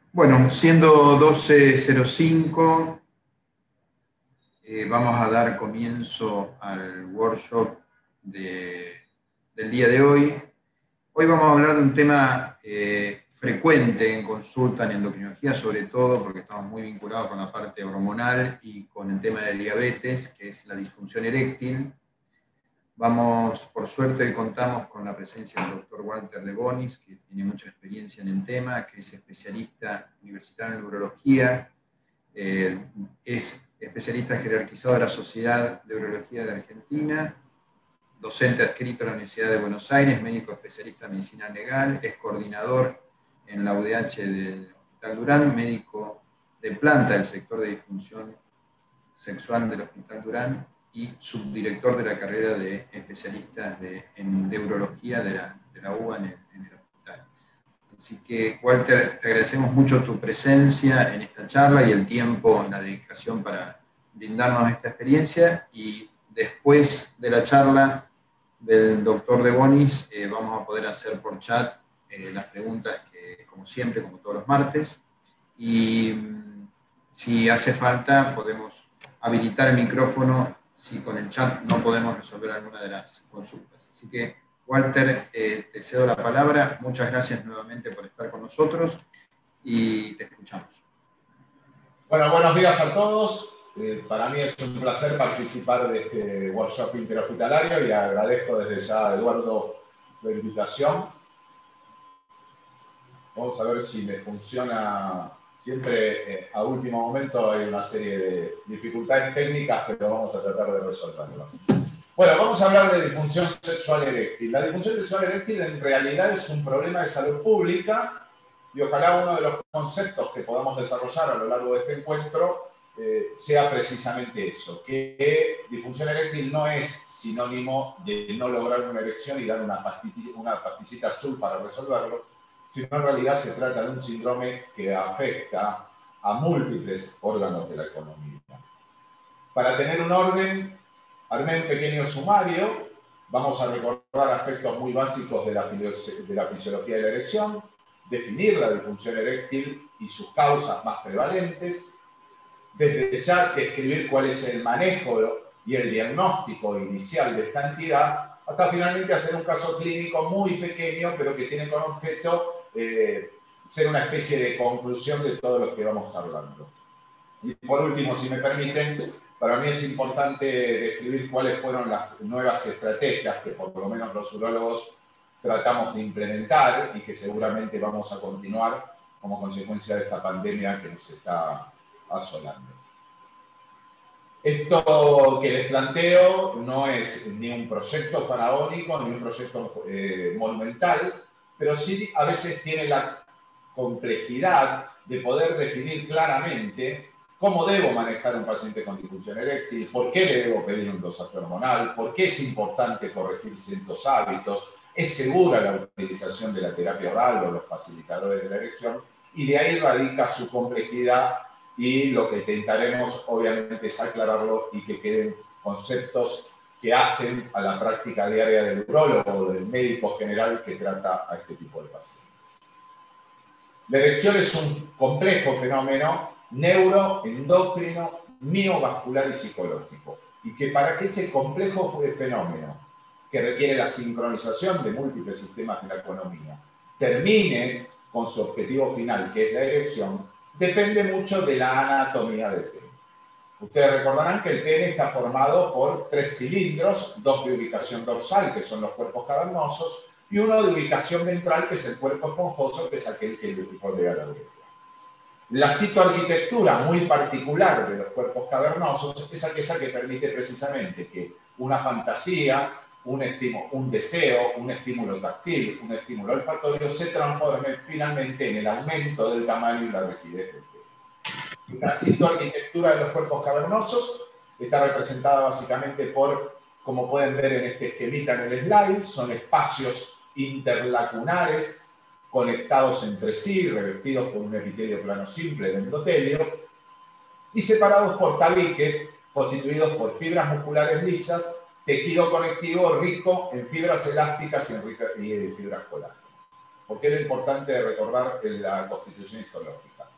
Bueno, siendo 12:05, vamos a dar comienzo al workshop del día de hoy. Hoy vamos a hablar de un tema frecuente en consulta en endocrinología, sobre todo porque estamos muy vinculados con la parte hormonal y con el tema de diabetes, que es la disfunción eréctil. Por suerte, hoy contamos con la presencia del doctor Walter de Bonis, que tiene mucha experiencia en el tema, que es especialista universitario en urología, es especialista jerarquizado de la Sociedad de Urología de Argentina, docente adscrito a la Universidad de Buenos Aires, médico especialista en medicina legal, es coordinador en la UDH del Hospital Durán, médico de planta del sector de disfunción sexual del Hospital Durán y subdirector de la carrera de especialistas de urología de la UBA en el hospital. Así que, Walter, te agradecemos mucho tu presencia en esta charla y el tiempo, la dedicación para brindarnos esta experiencia. Y después de la charla del doctor de Bonis, vamos a poder hacer por chat las preguntas que, como siempre, como todos los martes. Y si hace falta, podemos habilitar el micrófono si con el chat no podemos resolver alguna de las consultas. Así que, Walter, te cedo la palabra. Muchas gracias nuevamente por estar con nosotros y te escuchamos. Bueno, buenos días a todos. Para mí es un placer participar de este workshop interhospitalario y agradezco desde ya a Eduardo la invitación. Vamos a ver si me funciona. Siempre a último momento hay una serie de dificultades técnicas, pero vamos a tratar de resolverlas. Bueno, vamos a hablar de disfunción sexual eréctil. La disfunción sexual eréctil en realidad es un problema de salud pública y ojalá uno de los conceptos que podamos desarrollar a lo largo de este encuentro sea precisamente eso, que disfunción eréctil no es sinónimo de no lograr una erección y dar una pastillita azul para resolverlo, sino en realidad se trata de un síndrome que afecta a múltiples órganos de la economía. Para tener un orden, armé un pequeño sumario. Vamos a recordar aspectos muy básicos de la fisiología de la erección, definir la disfunción eréctil y sus causas más prevalentes, desde ya describir cuál es el manejo y el diagnóstico inicial de esta entidad, hasta finalmente hacer un caso clínico muy pequeño, pero que tiene como objeto ser una especie de conclusión de todo lo que vamos hablando. Y por último, si me permiten, para mí es importante describir cuáles fueron las nuevas estrategias que por lo menos los urólogos tratamos de implementar y que seguramente vamos a continuar como consecuencia de esta pandemia que nos está asolando. Esto que les planteo no es ni un proyecto faraónico ni un proyecto monumental, pero sí a veces tiene la complejidad de poder definir claramente cómo debo manejar a un paciente con disfunción eréctil, por qué le debo pedir un dosaje hormonal, por qué es importante corregir ciertos hábitos, es segura la utilización de la terapia oral o los facilitadores de la erección, y de ahí radica su complejidad y lo que intentaremos obviamente es aclararlo y que queden conceptos que hacen a la práctica diaria del urólogo o del médico general que trata a este tipo de pacientes. La erección es un complejo fenómeno neuroendocrino, miovascular y psicológico. Y que para que ese complejo fenómeno, que requiere la sincronización de múltiples sistemas de la economía, termine con su objetivo final, que es la erección, depende mucho de la anatomía del pene. Ustedes recordarán que el pene está formado por 3 cilindros, 2 de ubicación dorsal, que son los cuerpos cavernosos, y uno de ubicación ventral, que es el cuerpo esponjoso, que es aquel que rodea la uretra. La citoarquitectura muy particular de los cuerpos cavernosos es aquella que permite precisamente que una fantasía, un deseo, un estímulo táctil, un estímulo olfatorio se transforme finalmente en el aumento del tamaño y la rigidez del pene. La citoarquitectura de los cuerpos cavernosos está representada básicamente por, como pueden ver en este esquemita en el slide, son espacios interlacunares conectados entre sí, revestidos por un epitelio plano simple de endotelio, y separados por tabiques constituidos por fibras musculares lisas, tejido conectivo rico en fibras elásticas y en fibras colágenas. ¿Por qué es lo importante de recordar la constitución histológica?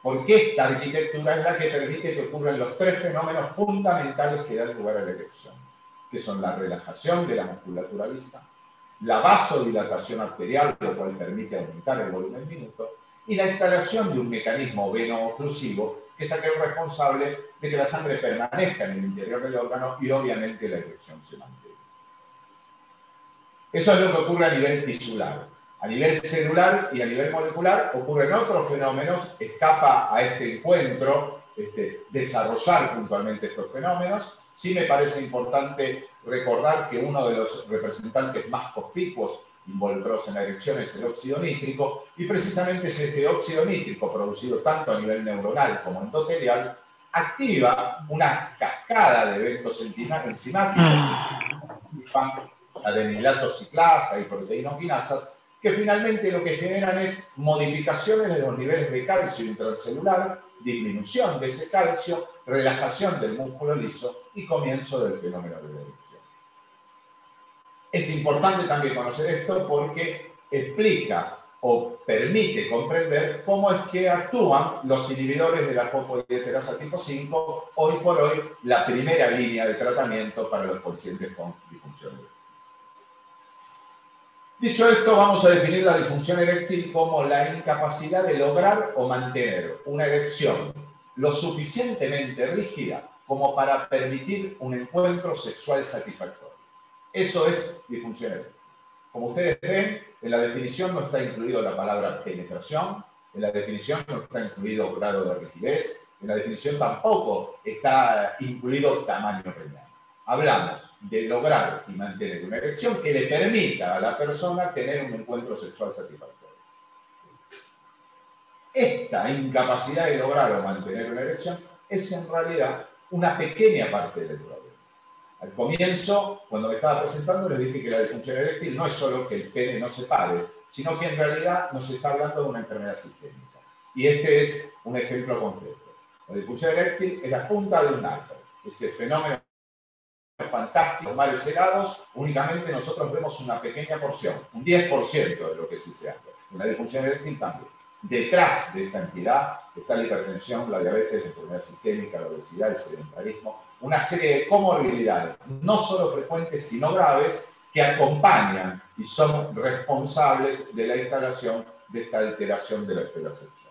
porque esta arquitectura es la que permite que ocurran los tres fenómenos fundamentales que dan lugar a la erección, que son la relajación de la musculatura lisa, la vasodilatación arterial, lo cual permite aumentar el volumen minuto, y la instalación de un mecanismo veno-oclusivo, que es aquel responsable de que la sangre permanezca en el interior del órgano y obviamente la erección se mantenga. Eso es lo que ocurre a nivel tisular. A nivel celular y a nivel molecular ocurren otros fenómenos, escapa a este encuentro desarrollar puntualmente estos fenómenos. Sí me parece importante recordar que uno de los representantes más conspicuos involucrados en la erección es el óxido nítrico, y precisamente es este óxido nítrico, producido tanto a nivel neuronal como endotelial, activa una cascada de eventos enzimáticos, adenilato ciclasa y proteinoquinasas, que finalmente lo que generan es modificaciones de los niveles de calcio intracelular, disminución de ese calcio, relajación del músculo liso y comienzo del fenómeno de la erección. Es importante también conocer esto porque explica o permite comprender cómo es que actúan los inhibidores de la fosfodiesterasa tipo 5, hoy por hoy la primera línea de tratamiento para los pacientes con disfunción eréctil. Dicho esto, vamos a definir la disfunción eréctil como la incapacidad de lograr o mantener una erección lo suficientemente rígida como para permitir un encuentro sexual satisfactorio. Eso es disfunción eréctil. Como ustedes ven, en la definición no está incluido la palabra penetración, en la definición no está incluido grado de rigidez, en la definición tampoco está incluido tamaño preñado. Hablamos de lograr y mantener una erección que le permita a la persona tener un encuentro sexual satisfactorio. Esta incapacidad de lograr o mantener una erección es en realidad una pequeña parte del problema. Al comienzo, cuando me estaba presentando, les dije que la disfunción eréctil no es solo que el pene no se pare, sino que en realidad nos está hablando de una enfermedad sistémica. Y este es un ejemplo concreto. La disfunción eréctil es la punta de un iceberg. Ese fenómeno fantástico, males helados, únicamente nosotros vemos una pequeña porción, un 10% de lo que sí se hace. Una disfunción eréctil también. Detrás de esta entidad está la hipertensión, la diabetes, la enfermedad sistémica, la obesidad, el sedentarismo, una serie de comorbilidades, no solo frecuentes, sino graves, que acompañan y son responsables de la instalación de esta alteración de la esfera sexual.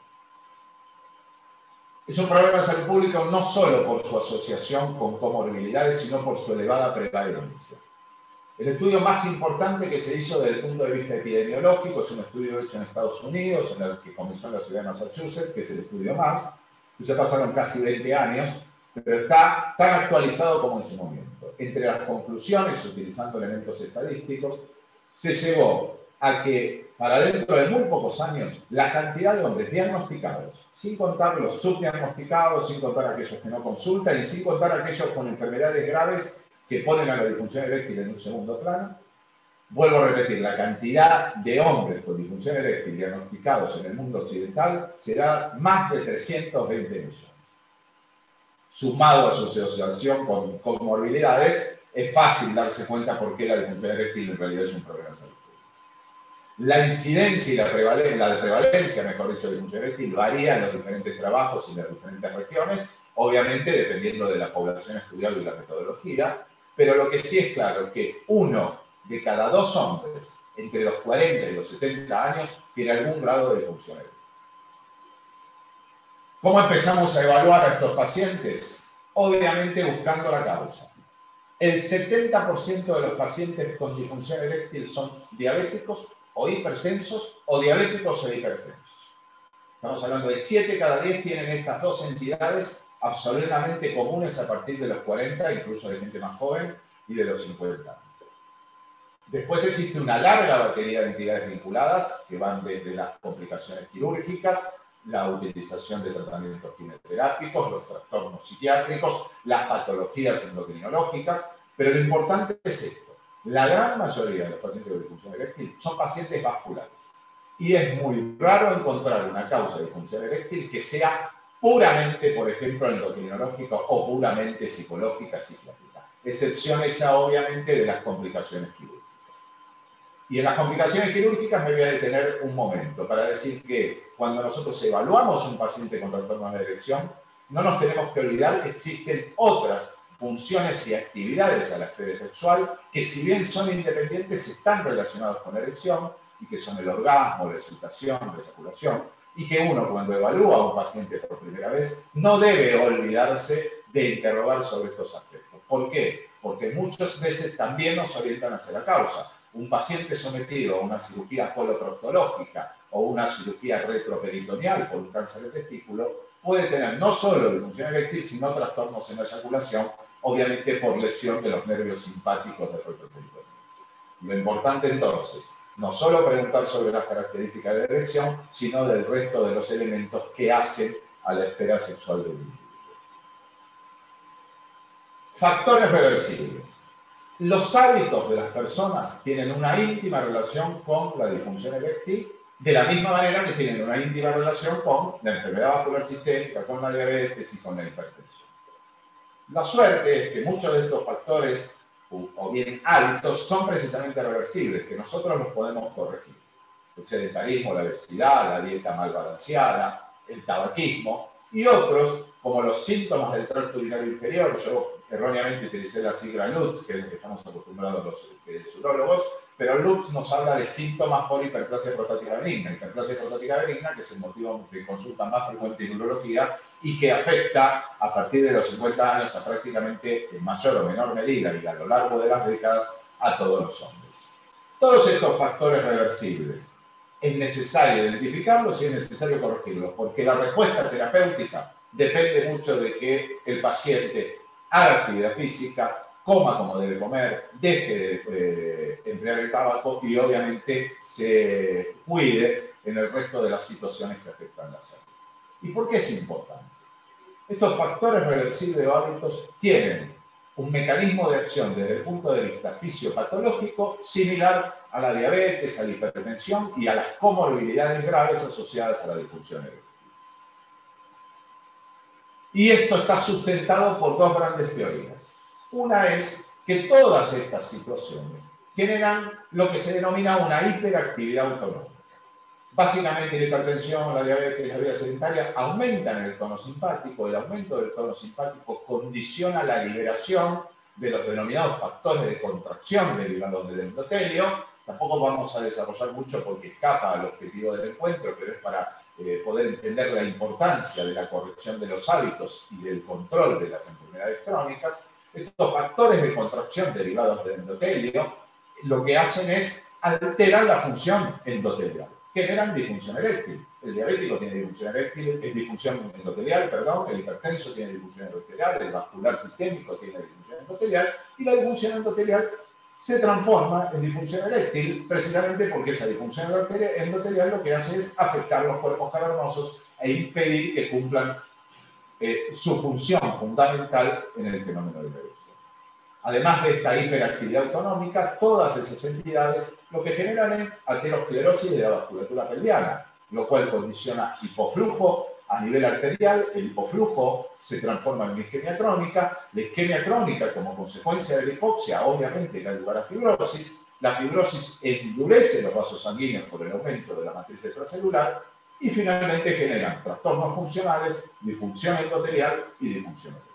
Es un problema de salud pública no solo por su asociación con comorbilidades, sino por su elevada prevalencia. El estudio más importante que se hizo desde el punto de vista epidemiológico es un estudio hecho en Estados Unidos, en el que comenzó en la ciudad de Massachusetts, que es el estudio MASS, que se pasaron casi 20 años, pero está tan actualizado como en su momento. Entre las conclusiones, utilizando elementos estadísticos, se llegó a que para dentro de muy pocos años la cantidad de hombres diagnosticados, sin contar los subdiagnosticados, sin contar aquellos que no consultan y sin contar aquellos con enfermedades graves que ponen a la disfunción eréctil en un segundo plano, vuelvo a repetir, la cantidad de hombres con disfunción eréctil diagnosticados en el mundo occidental será más de 320 millones. Sumado a su asociación con comorbilidades, es fácil darse cuenta por qué la disfunción eréctil en realidad es un problema de salud. La incidencia y la prevalencia, mejor dicho, de disfunción eréctil varía en los diferentes trabajos y en las diferentes regiones, obviamente dependiendo de la población estudiada y la metodología, pero lo que sí es claro es que 1 de cada 2 hombres entre los 40 y los 70 años tiene algún grado de disfunción eréctil. ¿Cómo empezamos a evaluar a estos pacientes? Obviamente buscando la causa. El 70% de los pacientes con disfunción eréctil son diabéticos o hipertensos o diabéticos e hipertensos. Estamos hablando de 7 cada 10 tienen estas dos entidades absolutamente comunes a partir de los 40, incluso de gente más joven, y de los 50 años. Después existe una larga batería de entidades vinculadas que van desde las complicaciones quirúrgicas, la utilización de tratamientos quimioterápicos, los trastornos psiquiátricos, las patologías endocrinológicas, pero lo importante es esto. La gran mayoría de los pacientes de disfunción eréctil son pacientes vasculares. Y es muy raro encontrar una causa de disfunción eréctil que sea puramente, por ejemplo, endocrinológica o puramente psicológica, psiquiátrica. Excepción hecha, obviamente, de las complicaciones quirúrgicas. Y en las complicaciones quirúrgicas me voy a detener un momento para decir que cuando nosotros evaluamos un paciente con trastornos de erección, no nos tenemos que olvidar que existen otras funciones y actividades a la esfera sexual que, si bien son independientes, están relacionados con la erección y que son el orgasmo, la excitación, la eyaculación, y que uno, cuando evalúa a un paciente por primera vez, no debe olvidarse de interrogar sobre estos aspectos. ¿Por qué? Porque muchas veces también nos orientan hacia la causa. Un paciente sometido a una cirugía coloproctológica o una cirugía retroperitoneal por un cáncer de testículo puede tener no solo disfunción eréctil, sino trastornos en la eyaculación, obviamente por lesión de los nervios simpáticos del retroperitoneal. Lo importante entonces, no solo preguntar sobre las características de la erección, sino del resto de los elementos que hacen a la esfera sexual del individuo. Factores reversibles. Los hábitos de las personas tienen una íntima relación con la disfunción eréctil, de la misma manera que tienen una íntima relación con la enfermedad vascular sistémica, con la diabetes y con la hipertensión. La suerte es que muchos de estos factores, o bien hábitos, son precisamente reversibles, que nosotros los podemos corregir. El sedentarismo, la obesidad, la dieta mal balanceada, el tabaquismo y otros, como los síntomas del tracto urinario inferior. Yo erróneamente utilicé la sigla LUTS, que es lo que estamos acostumbrados los urólogos, pero LUTS nos habla de síntomas por hiperplasia prostática benigna. Hiperplasia prostática benigna, que es el motivo de consulta más frecuente en urología y que afecta a partir de los 50 años a prácticamente en mayor o menor medida y a lo largo de las décadas a todos los hombres. Todos estos factores reversibles es necesario identificarlos y es necesario corregirlos, porque la respuesta terapéutica depende mucho de que el paciente haga actividad física, coma como debe comer, deje de emplear el tabaco y obviamente se cuide en el resto de las situaciones que afectan la salud. ¿Y por qué es importante? Estos factores reversibles o hábitos tienen un mecanismo de acción desde el punto de vista fisiopatológico similar a la diabetes, a la hipertensión y a las comorbilidades graves asociadas a la disfunción eréctil. Y esto está sustentado por dos grandes teorías. Una es que todas estas situaciones generan lo que se denomina una hiperactividad autonómica. Básicamente la hipertensión, la diabetes y la vida sedentaria aumentan el tono simpático. El aumento del tono simpático condiciona la liberación de los denominados factores de contracción derivados del endotelio. Tampoco vamos a desarrollar mucho porque escapa al objetivo del encuentro, pero es para poder entender la importancia de la corrección de los hábitos y del control de las enfermedades crónicas. Estos factores de contracción derivados del endotelio lo que hacen es alterar la función endotelial, generan disfunción eréctil. El diabético tiene disfunción eréctil, es disfunción endotelial, perdón, el hipertenso tiene disfunción endotelial, el vascular sistémico tiene disfunción endotelial, y la disfunción endotelial se transforma en disfunción eréctil precisamente porque esa disfunción endotelial lo que hace es afectar los cuerpos cavernosos e impedir que cumplan su función fundamental en el fenómeno de la erección. Además de esta hiperactividad autonómica, todas esas entidades lo que generan es aterosclerosis de la vasculatura pelviana, lo cual condiciona hipoflujo a nivel arterial. El hipoflujo se transforma en isquemia crónica. La isquemia crónica, como consecuencia de la hipoxia, obviamente da lugar a fibrosis. La fibrosis endurece los vasos sanguíneos por el aumento de la matriz extracelular y finalmente generan trastornos funcionales, disfunción endotelial y disfunción eréctil.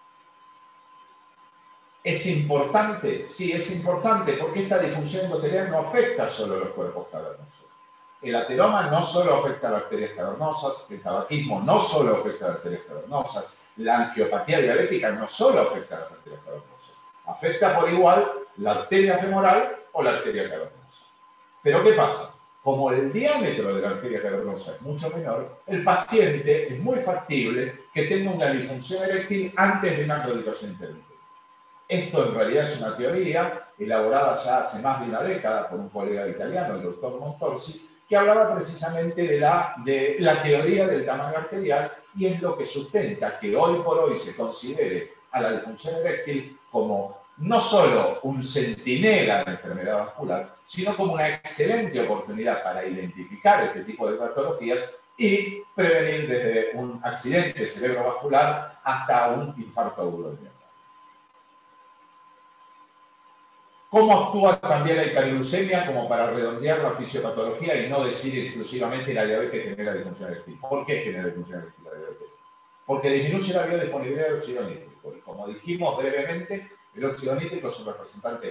¿Es importante? Sí, es importante porque esta disfunción endotelial no afecta solo a los cuerpos cavernosos. El ateroma no solo afecta a las arterias cavernosas, el tabaquismo no solo afecta a las arterias cavernosas, la angiopatía diabética no solo afecta a las arterias cavernosas, afecta por igual la arteria femoral o la arteria cavernosa. Pero ¿qué pasa? Como el diámetro de la arteria cavernosa es mucho menor, el paciente es muy factible que tenga una disfunción eréctil antes de una claudicación intermitente. Esto en realidad es una teoría elaborada ya hace más de una década por un colega italiano, el doctor Montorsi, que hablaba precisamente de la teoría del tamaño arterial y es lo que sustenta que hoy por hoy se considere a la disfunción eréctil como no solo un centinela de la enfermedad vascular, sino como una excelente oportunidad para identificar este tipo de patologías y prevenir desde un accidente cerebrovascular hasta un infarto agudo. ¿Cómo actúa también la hiperglucemia como para redondear la fisiopatología y no decir exclusivamente la diabetes genera disfunción eréctil? ¿Por qué genera disfunción eréctil la diabetes? Porque disminuye la biodisponibilidad de óxido nítrico. Y como dijimos brevemente, el óxido nítrico es un representante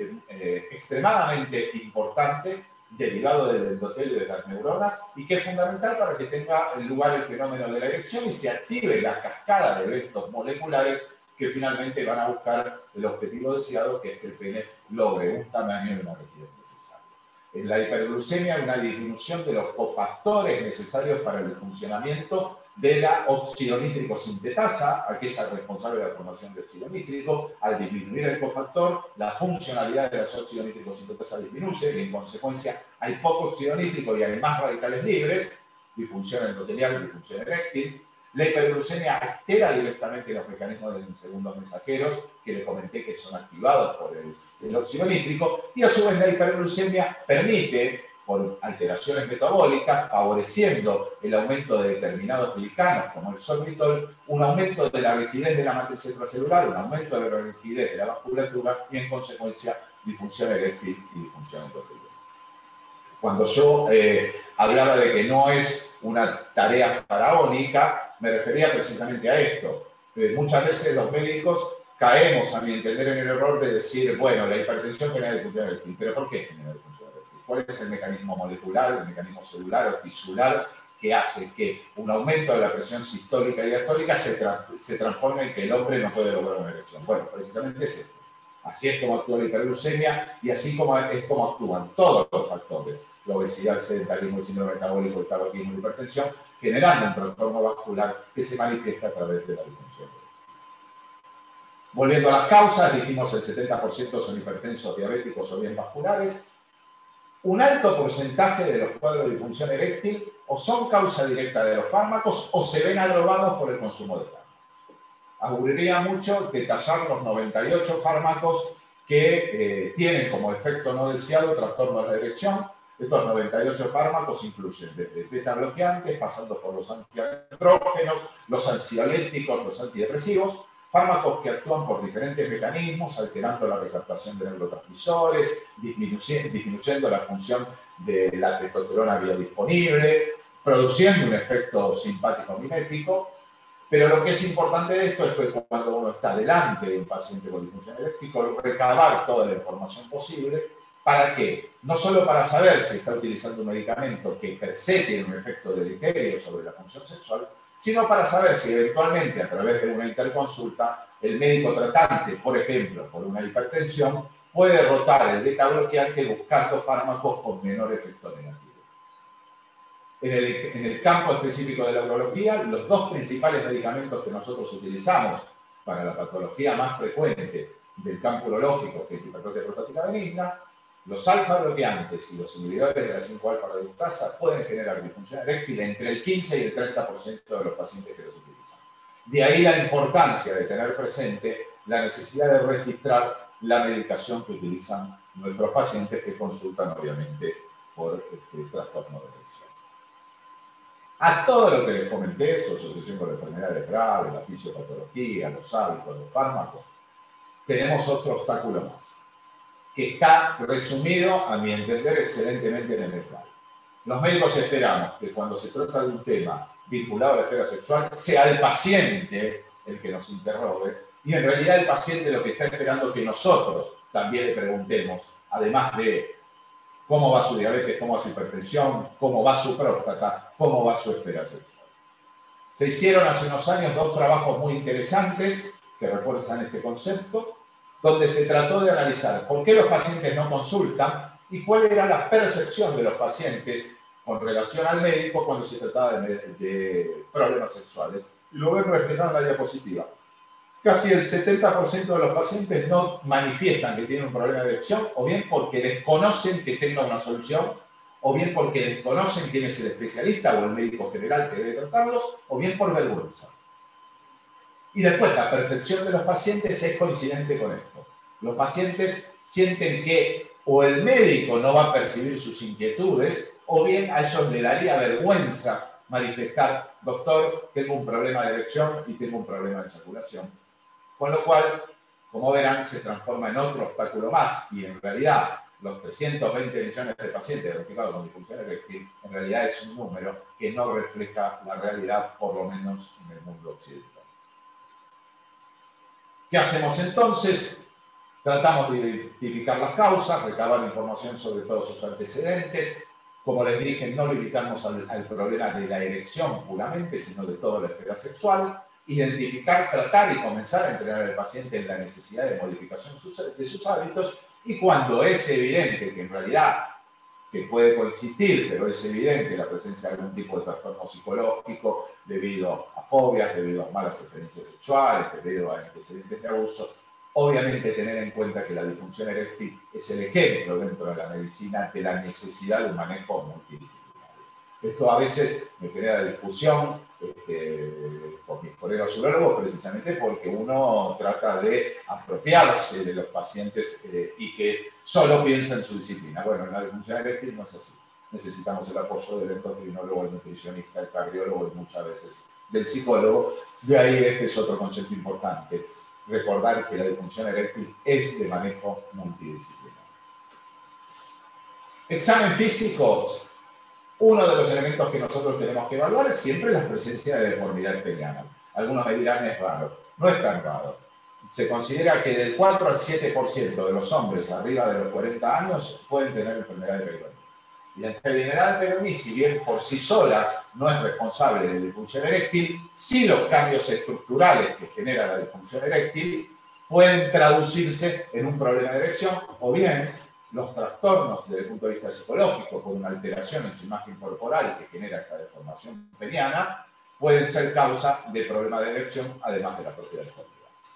extremadamente importante derivado del endotelio y de las neuronas y que es fundamental para que tenga lugar el fenómeno de la erección y se active la cascada de eventos moleculares que finalmente van a buscar el objetivo deseado, que es que el pene logre un tamaño y una rigidez necesaria. En la hiperglucemia hay una disminución de los cofactores necesarios para el funcionamiento de la óxido nítrico sintetasa, aquella responsable de la formación de óxido nítrico. Al disminuir el cofactor, la funcionalidad de las óxido nítrico sintetasa disminuye y en consecuencia hay poco óxido nítrico y hay más radicales libres, disfunción endotelial, disfunción eréctil. La hiperglucemia altera directamente los mecanismos de segundos mensajeros que le comenté que son activados por el óxido nítrico, y a su vez la hiperglucemia permite, por alteraciones metabólicas, favoreciendo el aumento de determinados glicanos como el sorbitol, un aumento de la rigidez de la matriz extracelular, un aumento de la rigidez de la vasculatura y en consecuencia disfunción eréctil y disfunción endotelial. Cuando yo hablaba de que no es una tarea faraónica, me refería precisamente a esto. Muchas veces los médicos caemos, a mi entender, en el error de decir, bueno, la hipertensión genera disfunción eréctil. ¿Pero por qué genera disfunción eréctil? ¿Cuál es el mecanismo molecular, el mecanismo celular o tisular que hace que un aumento de la presión sistólica y diastólica se transforme en que el hombre no puede lograr una erección? Bueno, precisamente es esto. Así es como actúa la hiperglucemia y así es como actúan todos los factores, la obesidad, el sedentarismo, el síndrome metabólico, el tabaquismo y la hipertensión, generando un trastorno vascular que se manifiesta a través de la disfunción. Volviendo a las causas, dijimos el 70% son hipertensos, diabéticos o bien vasculares. Un alto porcentaje de los cuadros de disfunción eréctil o son causa directa de los fármacos o se ven agravados por el consumo de fármacos. Aburriría mucho detallar los 98 fármacos que tienen como efecto no deseado trastorno de la erección. Estos 98 fármacos incluyen desde beta bloqueantes, pasando por los antiandrógenos, los ansiolíticos, los antidepresivos, fármacos que actúan por diferentes mecanismos, alterando la recaptación de neurotransmisores, disminuyendo la función de la testosterona biodisponible, produciendo un efecto simpático mimético. Pero lo que es importante de esto es que cuando uno está delante de un paciente con disfunción eréctil, recabar toda la información posible. ¿Para qué? No solo para saber si está utilizando un medicamento que per se tiene un efecto deleterio sobre la función sexual, sino para saber si eventualmente a través de una interconsulta el médico tratante, por ejemplo, por una hipertensión, puede rotar el beta bloqueante buscando fármacos con menor efecto negativo. En el campo específico de la urología, los dos principales medicamentos que nosotros utilizamos para la patología más frecuente del campo urológico, que es la hipertrofia prostática benigna, los alfa bloqueantes y los inhibidores de la 5-alfa-reductasa pueden generar disfunción eréctil entre el 15 y el 30% de los pacientes que los utilizan. De ahí la importancia de tener presente la necesidad de registrar la medicación que utilizan nuestros pacientes que consultan, obviamente, por trastorno de erección. A todo lo que les comenté, su asociación con enfermedades graves, la fisiopatología, los hábitos, los fármacos, tenemos otro obstáculo más, que está resumido, a mi entender, excelentemente en el slide. Los médicos esperamos que cuando se trata de un tema vinculado a la esfera sexual, sea el paciente el que nos interrogue, y en realidad el paciente lo que está esperando es que nosotros también le preguntemos, además de cómo va su diabetes, cómo va su hipertensión, cómo va su próstata, cómo va su esfera sexual. Se hicieron hace unos años dos trabajos muy interesantes que refuerzan este concepto, donde se trató de analizar por qué los pacientes no consultan y cuál era la percepción de los pacientes con relación al médico cuando se trataba de problemas sexuales. Y lo ven reflejado en la diapositiva. Casi el 70% de los pacientes no manifiestan que tienen un problema de erección, o bien porque desconocen que tenga una solución, o bien porque desconocen quién es el especialista o el médico general que debe tratarlos, o bien por vergüenza. Y después, la percepción de los pacientes es coincidente con esto. Los pacientes sienten que o el médico no va a percibir sus inquietudes, o bien a ellos les daría vergüenza manifestar, doctor, tengo un problema de erección y tengo un problema de eyaculación. Con lo cual, como verán, se transforma en otro obstáculo más y en realidad los 320 millones de pacientes diagnosticados con disfunción eréctil en realidad es un número que no refleja la realidad, por lo menos en el mundo occidental. ¿Qué hacemos entonces? Tratamos de identificar las causas, recabar información sobre todos sus antecedentes. Como les dije, no limitarnos al problema de la erección puramente, sino de toda la esfera sexual. Identificar, tratar y comenzar a entrenar al paciente en la necesidad de modificación de sus hábitos, y cuando es evidente que en realidad que puede coexistir, pero es evidente la presencia de algún tipo de trastorno psicológico debido a fobias, debido a malas experiencias sexuales, debido a antecedentes de abuso, obviamente tener en cuenta que la disfunción eréctil es el ejemplo dentro de la medicina de la necesidad de un manejo multidisciplinario. Esto a veces me genera discusión con mis colegas urólogos, precisamente porque uno trata de apropiarse de los pacientes y que solo piensa en su disciplina. Bueno, en la disfunción eréctil no es así. Necesitamos el apoyo del endocrinólogo, el nutricionista, el cardiólogo y muchas veces del psicólogo. De ahí este es otro concepto importante. Recordar que la disfunción eréctil es de manejo multidisciplinario. Examen físico. Uno de los elementos que nosotros tenemos que evaluar es siempre la presencia de deformidad peniana. Algunos me dirán es raro. No es tan raro. Se considera que del 4 al 7% de los hombres arriba de los 40 años pueden tener enfermedad de Peyronie. Y la enfermedad de Peyronie, si bien por sí sola no es responsable de disfunción eréctil, sí los cambios estructurales que genera la disfunción eréctil pueden traducirse en un problema de erección, o bien los trastornos desde el punto de vista psicológico por una alteración en su imagen corporal que genera esta deformación peniana pueden ser causa de problemas de erección, además de la propia deformidad.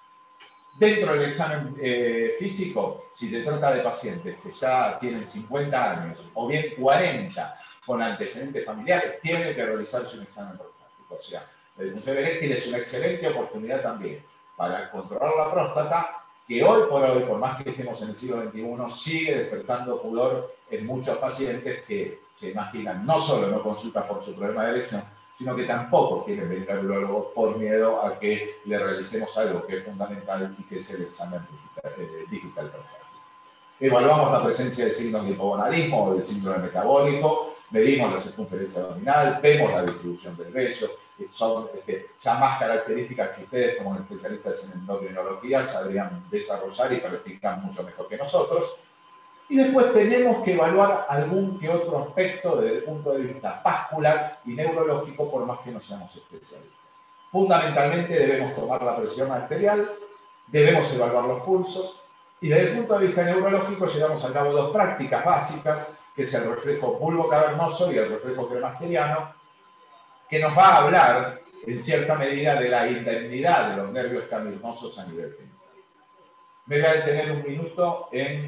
Dentro del examen físico, si se trata de pacientes que ya tienen 50 años o bien 40 con antecedentes familiares, tiene que realizarse un examen prostático. O sea, la disfunción eréctil es una excelente oportunidad también para controlar la próstata, que hoy, por más que estemos en el siglo XXI, sigue despertando pudor en muchos pacientes que se imaginan no solo no consultan por su problema de erección, sino que tampoco quieren venir al urólogo por miedo a que le realicemos algo que es fundamental y que es el examen digital prostático. Evaluamos la presencia de signos de hipogonadismo o del síndrome metabólico, medimos la circunferencia abdominal, vemos la distribución del vello. Son ya más características que ustedes como especialistas en endocrinología sabrían desarrollar y practican mucho mejor que nosotros. Y después tenemos que evaluar algún que otro aspecto desde el punto de vista vascular y neurológico, por más que no seamos especialistas. Fundamentalmente debemos tomar la presión arterial, debemos evaluar los pulsos, y desde el punto de vista neurológico llevamos a cabo dos prácticas básicas, que es el reflejo bulbocavernoso y el reflejo cremasteriano, que nos va a hablar, en cierta medida, de la indemnidad de los nervios cavernosos a nivel genital. Me voy a detener un minuto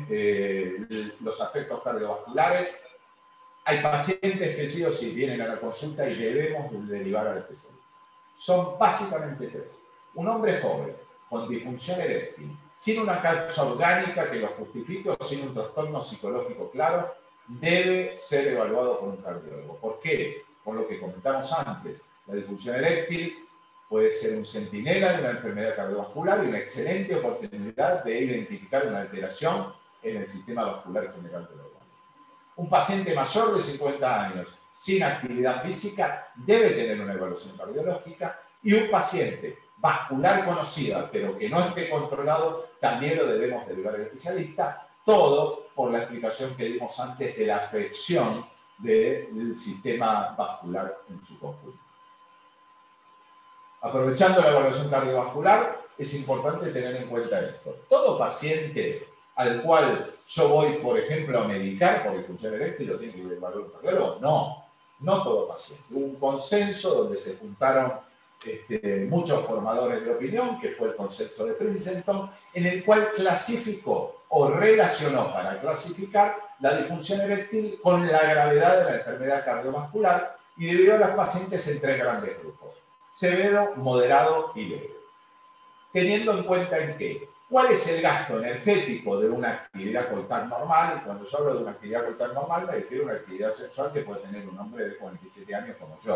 en los aspectos cardiovasculares. Hay pacientes que sí o sí vienen a la consulta y debemos derivar al especialista. Son básicamente tres. Un hombre joven, con disfunción eréctil, sin una causa orgánica que lo justifique o sin un trastorno psicológico claro, debe ser evaluado por un cardiólogo. ¿Por qué? Por lo que comentamos antes, la disfunción eréctil puede ser un centinela de una enfermedad cardiovascular y una excelente oportunidad de identificar una alteración en el sistema vascular general del organismo. Un paciente mayor de 50 años sin actividad física debe tener una evaluación cardiológica, y un paciente vascular conocida pero que no esté controlado también lo debemos derivar al especialista, todo por la explicación que dimos antes de la afección del sistema vascular en su conjunto. Aprovechando la evaluación cardiovascular, es importante tener en cuenta esto. Todo paciente al cual yo voy, por ejemplo, a medicar por disfunción eréctil, ¿lo tiene que evaluar un cardiólogo? No, no todo paciente. Hubo un consenso donde se juntaron muchos formadores de opinión, que fue el concepto de Princeton, en el cual clasificó o relacionó para clasificar la disfunción eréctil con la gravedad de la enfermedad cardiovascular y dividió a los pacientes en tres grandes grupos: severo, moderado y leve. Teniendo en cuenta en qué, ¿cuál es el gasto energético de una actividad coital normal? Y cuando yo hablo de una actividad coital normal, me refiero a una actividad sexual que puede tener un hombre de 47 años como yo.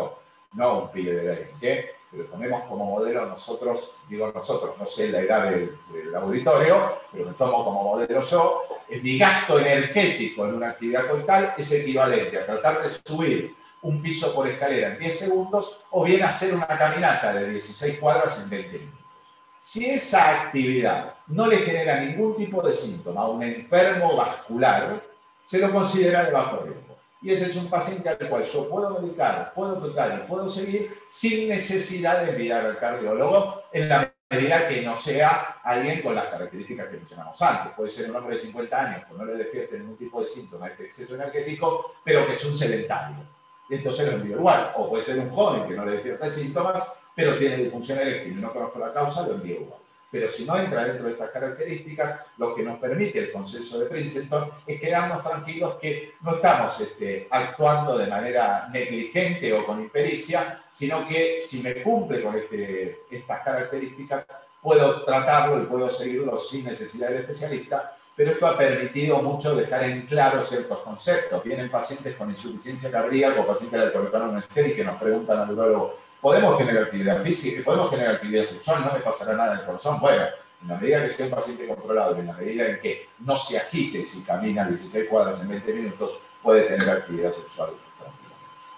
no un pibe de 20, pero tomemos como modelo nosotros, digo nosotros, no sé la edad del auditorio, pero me tomo como modelo yo, mi gasto energético en una actividad coital es equivalente a tratar de subir un piso por escalera en 10 segundos o bien hacer una caminata de 16 cuadras en 20 minutos. Si esa actividad no le genera ningún tipo de síntoma a un enfermo vascular, se lo considera de bajo riesgo. Y ese es un paciente al cual yo puedo medicar, puedo tratar y puedo seguir sin necesidad de enviar al cardiólogo en la medida que no sea alguien con las características que mencionamos antes. Puede ser un hombre de 50 años que no le despierte ningún tipo de síntoma de exceso energético, pero que es un sedentario. Entonces lo envío igual. O puede ser un joven que no le despierta síntomas, pero tiene disfunción eréctil y no conozco la causa, lo envío igual. Pero si no entra dentro de estas características, lo que nos permite el consenso de Princeton es quedarnos tranquilos que no estamos actuando de manera negligente o con impericia, sino que si me cumple con estas características, puedo tratarlo y puedo seguirlo sin necesidad del especialista, pero esto ha permitido mucho dejar en claro ciertos conceptos. Vienen pacientes con insuficiencia cardíaca o pacientes del corazón y que nos preguntan al urólogo, ¿podemos tener actividad física? ¿Podemos tener actividad sexual? ¿No me pasará nada en el corazón? Bueno, en la medida que sea un paciente controlado y en la medida en que no se agite si camina 16 cuadras en 20 minutos, puede tener actividad sexual tranquilamente.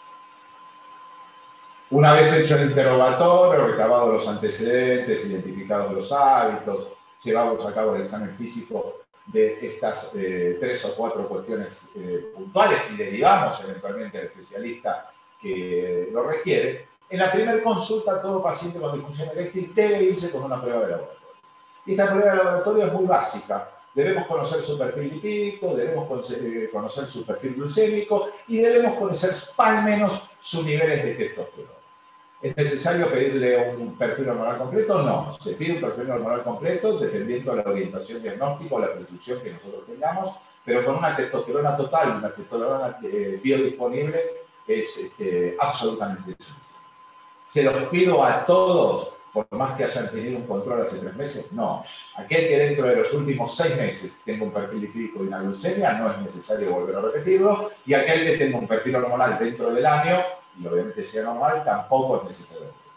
Una vez hecho el interrogatorio, recabados los antecedentes, identificados los hábitos, llevamos a cabo el examen físico de estas 3 o 4 cuestiones puntuales y derivamos eventualmente al especialista que lo requiere. En la primera consulta, todo paciente con disfunción eréctil debe irse con una prueba de laboratorio. Y esta prueba de laboratorio es muy básica. Debemos conocer su perfil lipídico, debemos conocer su perfil glucémico y debemos conocer al menos sus niveles de testosterona. ¿Es necesario pedirle un perfil hormonal completo? No. Se pide un perfil hormonal completo dependiendo de la orientación diagnóstica o la presunción que nosotros tengamos, pero con una testosterona total, una testosterona biodisponible, es absolutamente suficiente. ¿Se los pido a todos, por más que hayan tenido un control hace 3 meses? No. Aquel que dentro de los últimos 6 meses tenga un perfil lipídico y una glucemia, no es necesario volver a repetirlo. Y aquel que tenga un perfil hormonal dentro del año, y obviamente sea normal, tampoco es necesario repetirlo.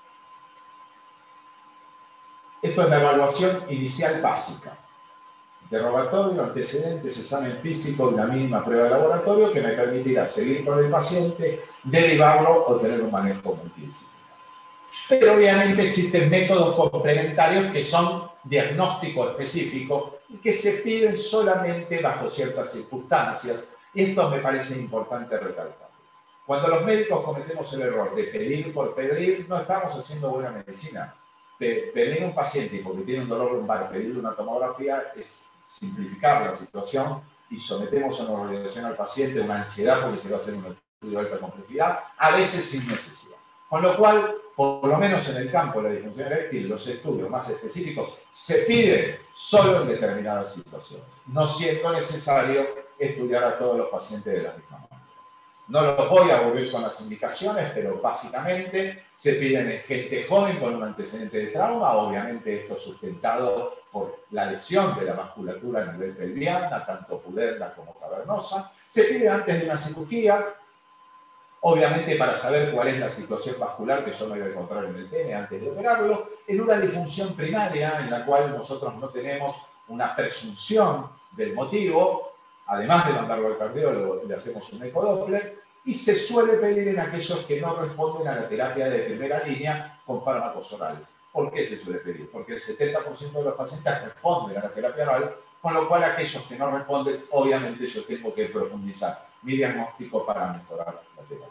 Esto es la evaluación inicial básica. Interrogatorio, antecedentes, examen físico y la mínima prueba de laboratorio que me permitirá seguir con el paciente, derivarlo o tener un manejo multidisciplinario. Pero obviamente existen métodos complementarios que son diagnósticos específicos y que se piden solamente bajo ciertas circunstancias. Y esto me parece importante recalcar. Cuando los médicos cometemos el error de pedir por pedir, no estamos haciendo buena medicina. Pedir a un paciente porque tiene un dolor lumbar, pedirle una tomografía es simplificar la situación y sometemos a una organización al paciente una ansiedad porque se va a hacer un estudio de alta complejidad, a veces sin necesidad. Con lo cual, por lo menos en el campo de la disfunción eréctil, los estudios más específicos se piden solo en determinadas situaciones, no siendo necesario estudiar a todos los pacientes de la misma manera. No los voy a aburrir con las indicaciones, pero básicamente se piden en gente joven con un antecedente de trauma, obviamente esto sustentado por la lesión de la vasculatura a nivel pelviana, tanto pudenda como cavernosa. Se pide antes de una cirugía, obviamente para saber cuál es la situación vascular que yo me voy a encontrar en el pene antes de operarlo, en una disfunción primaria en la cual nosotros no tenemos una presunción del motivo. Además de mandarlo al cardiólogo, le hacemos un ecodoppler y se suele pedir en aquellos que no responden a la terapia de primera línea con fármacos orales. ¿Por qué se suele pedir? Porque el 70% de los pacientes responden a la terapia oral, con lo cual aquellos que no responden, obviamente yo tengo que profundizar mi diagnóstico para mejorar la terapia.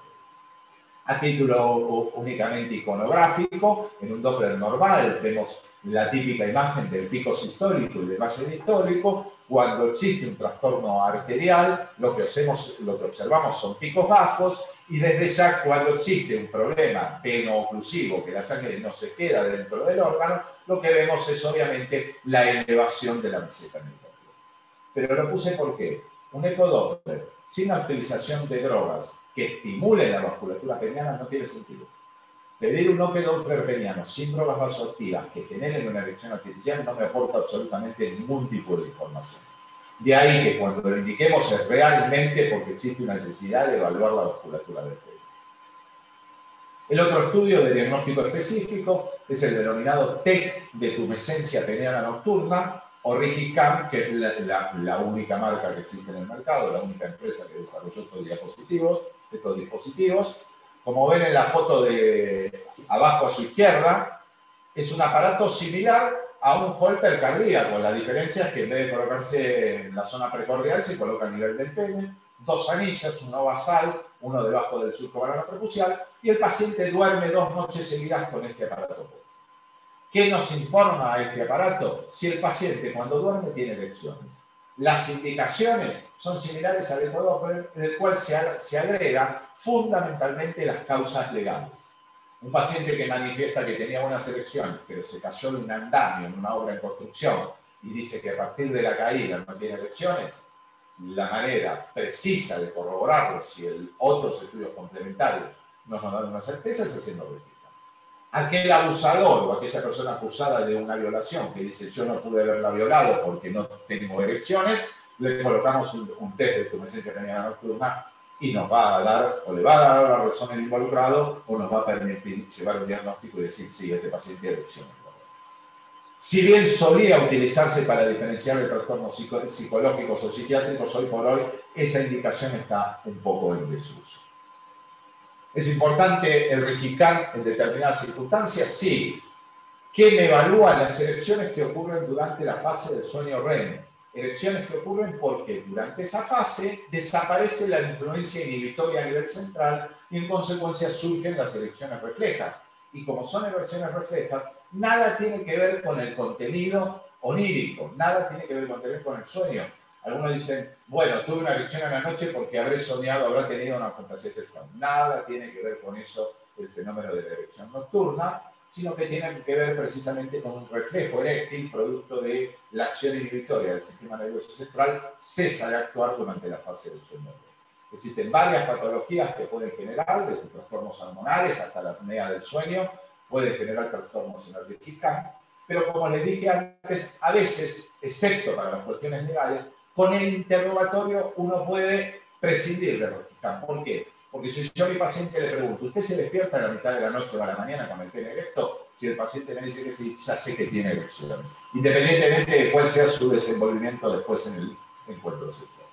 A título únicamente iconográfico, en un Doppler normal vemos la típica imagen del pico sistólico y del valle distólico. Cuando existe un trastorno arterial, lo que observamos son picos bajos y desde ya cuando existe un problema veno-oclusivo, que la sangre no se queda dentro del órgano, lo que vemos es obviamente la elevación de la meseta mitocondrial. Pero lo puse ¿por qué? Un ecodoppler sin utilización de drogas que estimulen la vasculatura peniana no tiene sentido. Pedir un ecodoppler peniano sin drogas vasoactivas que generen una erección artificial no me aporta absolutamente ningún tipo de información. De ahí que cuando lo indiquemos es realmente porque existe una necesidad de evaluar la vasculatura del pene. El otro estudio de diagnóstico específico es el denominado test de tumescencia peniana nocturna, o RIGICAM, que es la única marca que existe en el mercado, la única empresa que desarrolló estos dispositivos. Como ven en la foto de abajo a su izquierda, es un aparato similar a un holter cardíaco. La diferencia es que en vez de colocarse en la zona precordial, se coloca a nivel del pene, dos anillas, uno basal, uno debajo del surco varanoprepucial, y el paciente duerme 2 noches seguidas con este aparato. ¿Qué nos informa este aparato? Si el paciente cuando duerme tiene erecciones. Las indicaciones son similares al Doppler, en el cual se agregan fundamentalmente las causas legales. Un paciente que manifiesta que tenía buenas erecciones, pero se cayó de un andamio en una obra en construcción y dice que a partir de la caída no tiene erecciones, la manera precisa de corroborarlo, si otros estudios complementarios no nos dan una certeza, es haciendo registro. Aquel abusador o aquella persona acusada de una violación que dice yo no pude haberla violado porque no tengo erecciones, le colocamos un test de tumescencia peniana nocturna y nos va a dar, o le va a dar la razón al involucrado, o nos va a permitir llevar un diagnóstico y decir sí, este paciente tiene erecciones. Si bien solía utilizarse para diferenciar de trastornos psicológicos o psiquiátricos, hoy por hoy esa indicación está un poco en desuso. ¿Es importante el RIGICAM en determinadas circunstancias? Sí. ¿Qué me evalúa? Las erecciones que ocurren durante la fase del sueño REM. Erecciones que ocurren porque durante esa fase desaparece la influencia inhibitoria a nivel central y en consecuencia surgen las erecciones reflejas. Y como son erecciones reflejas, nada tiene que ver con el contenido onírico, nada tiene que ver con el sueño. Algunos dicen, bueno, tuve una erección en la noche porque habré soñado, habrá tenido una fantasía sexual. Nada tiene que ver con eso el fenómeno de la erección nocturna, sino que tiene que ver precisamente con un reflejo eréctil producto de la acción inhibitoria del sistema nervioso central, cesa de actuar durante la fase del sueño. Existen varias patologías que pueden generar, desde trastornos hormonales hasta la apnea del sueño, pueden generar trastornos en el RIGICAM, pero como les dije antes, a veces, excepto para las cuestiones legales, con el interrogatorio uno puede prescindir del RIGICAM. ¿Por qué? Porque si yo a mi paciente le pregunto, ¿usted se despierta a la mitad de la noche o a la mañana con el pene erecto? Si el paciente me dice que sí, ya sé que tiene erecciones, independientemente de cuál sea su desenvolvimiento después en el encuentro sexual.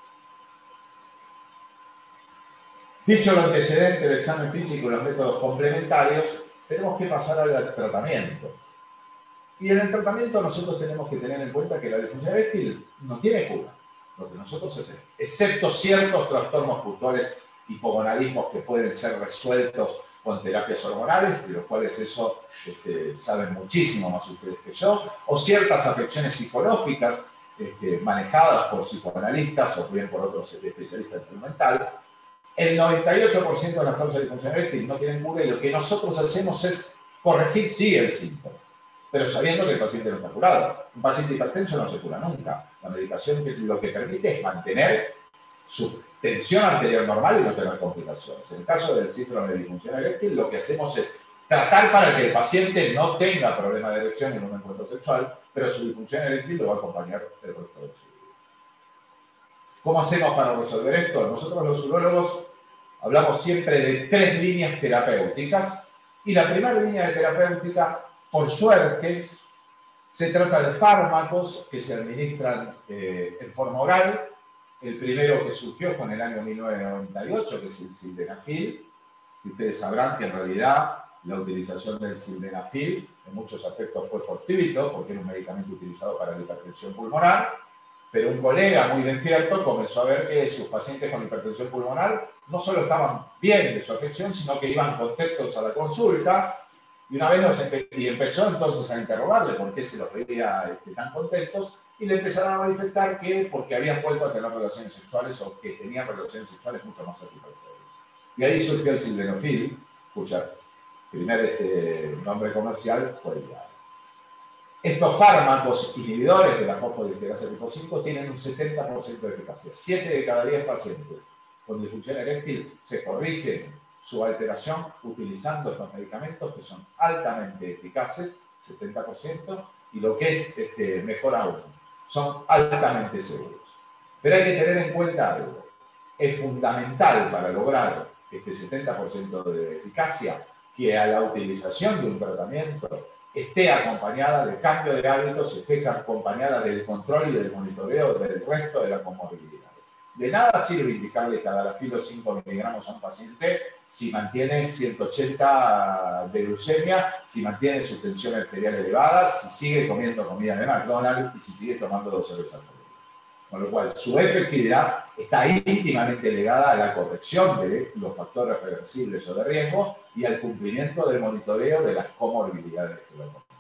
Dicho lo antecedente del examen físico y los métodos complementarios, tenemos que pasar al tratamiento. Y en el tratamiento nosotros tenemos que tener en cuenta que la disfunción eréctil no tiene cura. Lo que nosotros hacemos, excepto ciertos trastornos puntuales hipogonadismos que pueden ser resueltos con terapias hormonales, de los cuales eso saben muchísimo más ustedes que yo, o ciertas afecciones psicológicas manejadas por psicoanalistas o bien por otros especialistas de salud mental. El 98% de las causas de disfunción eréctil no tienen cura y lo que nosotros hacemos es corregir sí el síntoma, pero sabiendo que el paciente no está curado. Un paciente hipertenso no se cura nunca. La medicación lo que permite es mantener su tensión arterial normal y no tener complicaciones. En el caso del síndrome de disfunción eréctil, lo que hacemos es tratar para que el paciente no tenga problema de erección en un encuentro sexual, pero su disfunción eréctil lo va a acompañar el resto de su vida. ¿Cómo hacemos para resolver esto? Nosotros los urólogos hablamos siempre de 3 líneas terapéuticas y la primera línea de terapéutica, por suerte, se trata de fármacos que se administran en forma oral. El primero que surgió fue en el año 1998, que es el sildenafil. Y ustedes sabrán que en realidad la utilización del sildenafil en muchos aspectos fue fortuito, porque era un medicamento utilizado para la hipertensión pulmonar. Pero un colega muy despierto comenzó a ver que sus pacientes con hipertensión pulmonar no solo estaban bien de su afección, sino que iban contentos a la consulta. Y una vez empezó entonces a interrogarle por qué se los veía tan contentos, y le empezaron a manifestar que porque habían vuelto a tener relaciones sexuales o que tenían relaciones sexuales mucho más satisfactorias. Y ahí surgió el sildenafil, cuya primer nombre comercial fue el Viagra. Estos fármacos inhibidores de la fosfodiesterasa tipo 5 tienen un 70% de eficacia. 7 de cada 10 pacientes con disfunción eréctil se corrigen su alteración utilizando estos medicamentos que son altamente eficaces, 70%, y lo que es mejor aún, son altamente seguros. Pero hay que tener en cuenta algo. Es fundamental para lograr 70% de eficacia, que a la utilización de un tratamiento esté acompañada de cambio de hábitos, esté acompañada del control y del monitoreo del resto de las comorbilidades. De nada sirve indicarle tadalafilo 5 miligramos a un paciente si mantiene 180 de glucemia, si mantiene su tensión arterial elevada, si sigue comiendo comida de McDonald's y si sigue tomando 2 cervezas por día. Con lo cual, su efectividad está íntimamente ligada a la corrección de los factores reversibles o de riesgo y al cumplimiento del monitoreo de las comorbilidades que lo acompañan.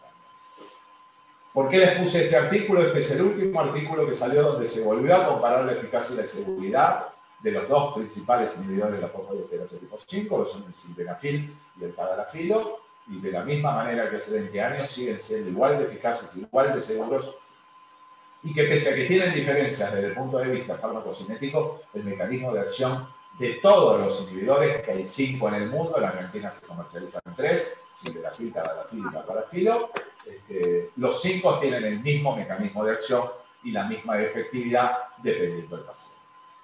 ¿Por qué les puse ese artículo? Este es el último artículo que salió donde se volvió a comparar la eficacia y la seguridad de los dos principales inhibidores de la fosfodiesterasa tipo 5, que son el sildenafil y el tadalafilo, y de la misma manera que hace 20 años siguen siendo igual de eficaces, igual de seguros, y que pese a que tienen diferencias desde el punto de vista farmacocinético, el mecanismo de acción de todos los inhibidores, que hay 5 en el mundo, en la Argentina se comercializan 3, sildenafil, tadalafil y tadalafilo, los 5 tienen el mismo mecanismo de acción y la misma efectividad dependiendo del paciente.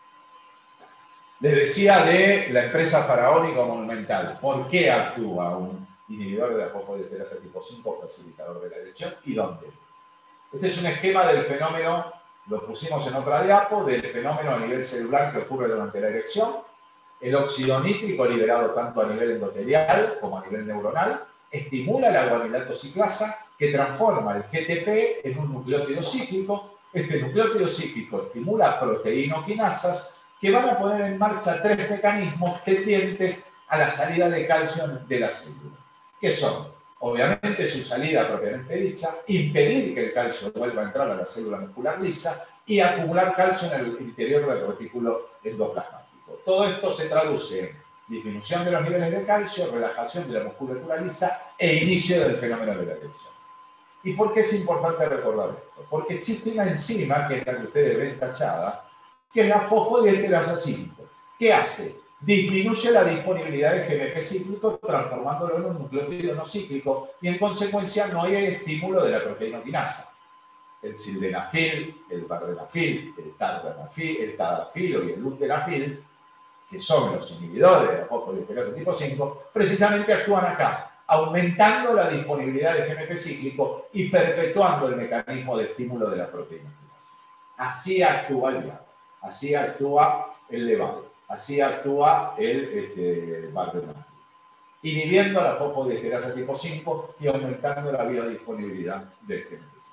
Les decía de la empresa faraónica Monumental. ¿Por qué actúa un inhibidor de la fosfodiesterasa tipo 5, facilitador de la erección, y dónde? Este es un esquema del fenómeno, lo pusimos en otra diapo, del fenómeno a nivel celular que ocurre durante la erección. El óxido nítrico liberado tanto a nivel endotelial como a nivel neuronal estimula la guanilato ciclasa que transforma el GTP en un nucleótido cíclico. Este nucleótido cíclico estimula proteinoquinasas que van a poner en marcha 3 mecanismos tendientes a la salida de calcio de la célula, que son, obviamente, su salida propiamente dicha, impedir que el calcio vuelva a entrar a la célula muscular lisa y acumular calcio en el interior del retículo endoplasmático. Todo esto se traduce en disminución de los niveles de calcio, relajación de la musculatura lisa e inicio del fenómeno de la erección. ¿Y por qué es importante recordar esto? Porque existe una enzima, que es la que ustedes ven tachada, que es la fosfodiesterasa 5. ¿Qué hace? Disminuye la disponibilidad de GMP cíclico, transformándolo en un nucleótido no cíclico, y en consecuencia no hay estímulo de la proteinoquinasa. El sildenafil, el vardenafil, el tardanafil, el tadalafilo y el lutedanafil, que son los inhibidores de la fosfodiesterasa tipo 5, precisamente actúan acá, aumentando la disponibilidad de GMP cíclico y perpetuando el mecanismo de estímulo de la proteinoquinasa. Así actúa el diablo, así actúa el levado, así actúa el vardenafil, inhibiendo la fosfodiesterasa tipo 5 y aumentando la biodisponibilidad del GMP cíclico.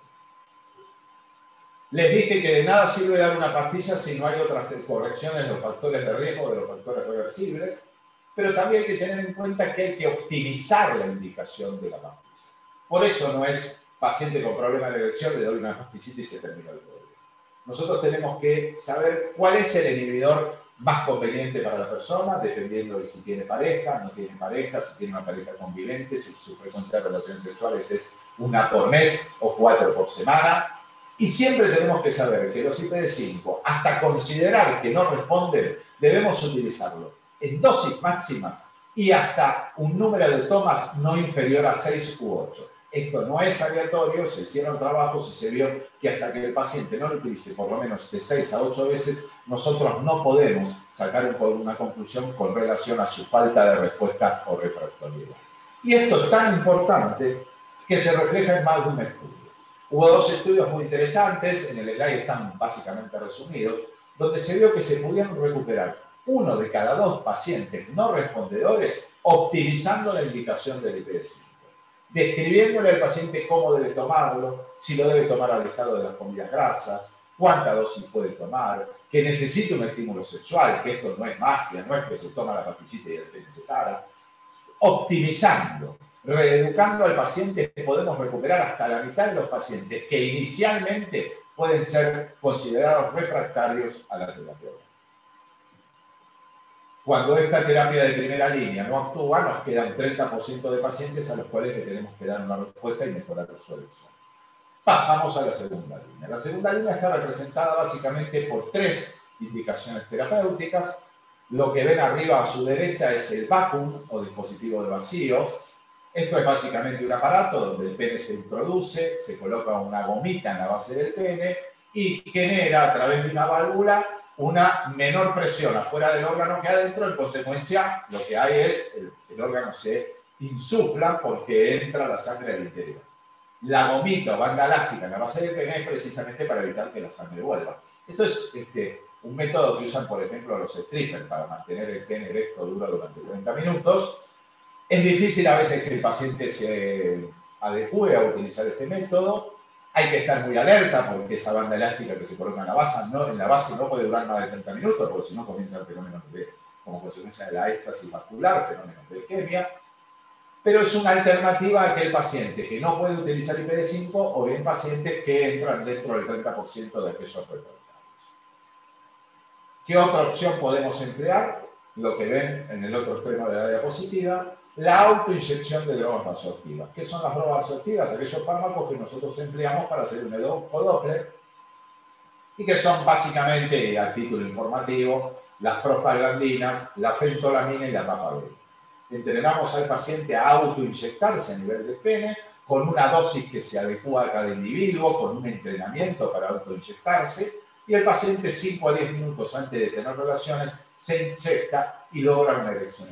Les dije que de nada sirve dar una pastilla si no hay otras correcciones de los factores de riesgo, de los factores reversibles, pero también hay que tener en cuenta que hay que optimizar la indicación de la pastilla. Por eso no es paciente con problema de erección, le doy una pastillita y se termina el problema. Nosotros tenemos que saber cuál es el inhibidor más conveniente para la persona, dependiendo de si tiene pareja, no tiene pareja, si tiene una pareja convivente, si su frecuencia de relaciones sexuales es 1 por mes o 4 por semana. Y siempre tenemos que saber que los IPD5, hasta considerar que no responden, debemos utilizarlo en dosis máximas y hasta un número de tomas no inferior a 6 u 8. Esto no es aleatorio, se hicieron trabajos y se vio que hasta que el paciente no lo utilice por lo menos de 6 a 8 veces, nosotros no podemos sacar una conclusión con relación a su falta de respuesta o refractoriedad. Y esto es tan importante que se refleja en más de un estudio. Hubo 2 estudios muy interesantes, en el slide están básicamente resumidos, donde se vio que se pudieron recuperar 1 de cada 2 pacientes no respondedores optimizando la indicación del IPD5, describiéndole al paciente cómo debe tomarlo, si lo debe tomar alejado de las comidas grasas, cuánta dosis puede tomar, que necesita un estímulo sexual, que esto no es magia, no es que se toma la pastillita y el pene se para, optimizando. Reeducando al paciente, podemos recuperar hasta la mitad de los pacientes que inicialmente pueden ser considerados refractarios a la terapia. Cuando esta terapia de primera línea no actúa, nos queda un 30% de pacientes a los cuales le tenemos que dar una respuesta y mejorar su elección. Pasamos a la segunda línea. La segunda línea está representada básicamente por 3 indicaciones terapéuticas. Lo que ven arriba a su derecha es el vacuum o dispositivo de vacío. Esto es básicamente un aparato donde el pene se introduce, se coloca una gomita en la base del pene y genera a través de una válvula una menor presión afuera del órgano que adentro. En consecuencia, lo que hay es el órgano se insufla porque entra la sangre al interior. La gomita o banda elástica en la base del pene es precisamente para evitar que la sangre vuelva. Esto es un método que usan, por ejemplo, los strippers para mantener el pene erecto duro durante 30 minutos. Es difícil a veces que el paciente se adecue a utilizar este método. Hay que estar muy alerta porque esa banda elástica que se coloca en la base no puede durar más de 30 minutos, porque si no comienza el fenómeno como consecuencia de la éxtasis vascular, fenómeno de isquemia. Pero es una alternativa a aquel paciente que no puede utilizar IPD5 o bien pacientes que entran dentro del 30% de aquellos reportados. ¿Qué otra opción podemos emplear? Lo que ven en el otro extremo de la diapositiva, la autoinyección de drogas vasoactivas. ¿Qué son las drogas vasoactivas? Aquellos fármacos que nosotros empleamos para hacer un edodoppler y que son básicamente, a título informativo, las prostaglandinas, la fentolamina y la papaverina. Entrenamos al paciente a autoinyectarse a nivel de pene con una dosis que se adecua a cada individuo, con un entrenamiento para autoinyectarse, y el paciente 5 a 10 minutos antes de tener relaciones se inyecta y logra una erección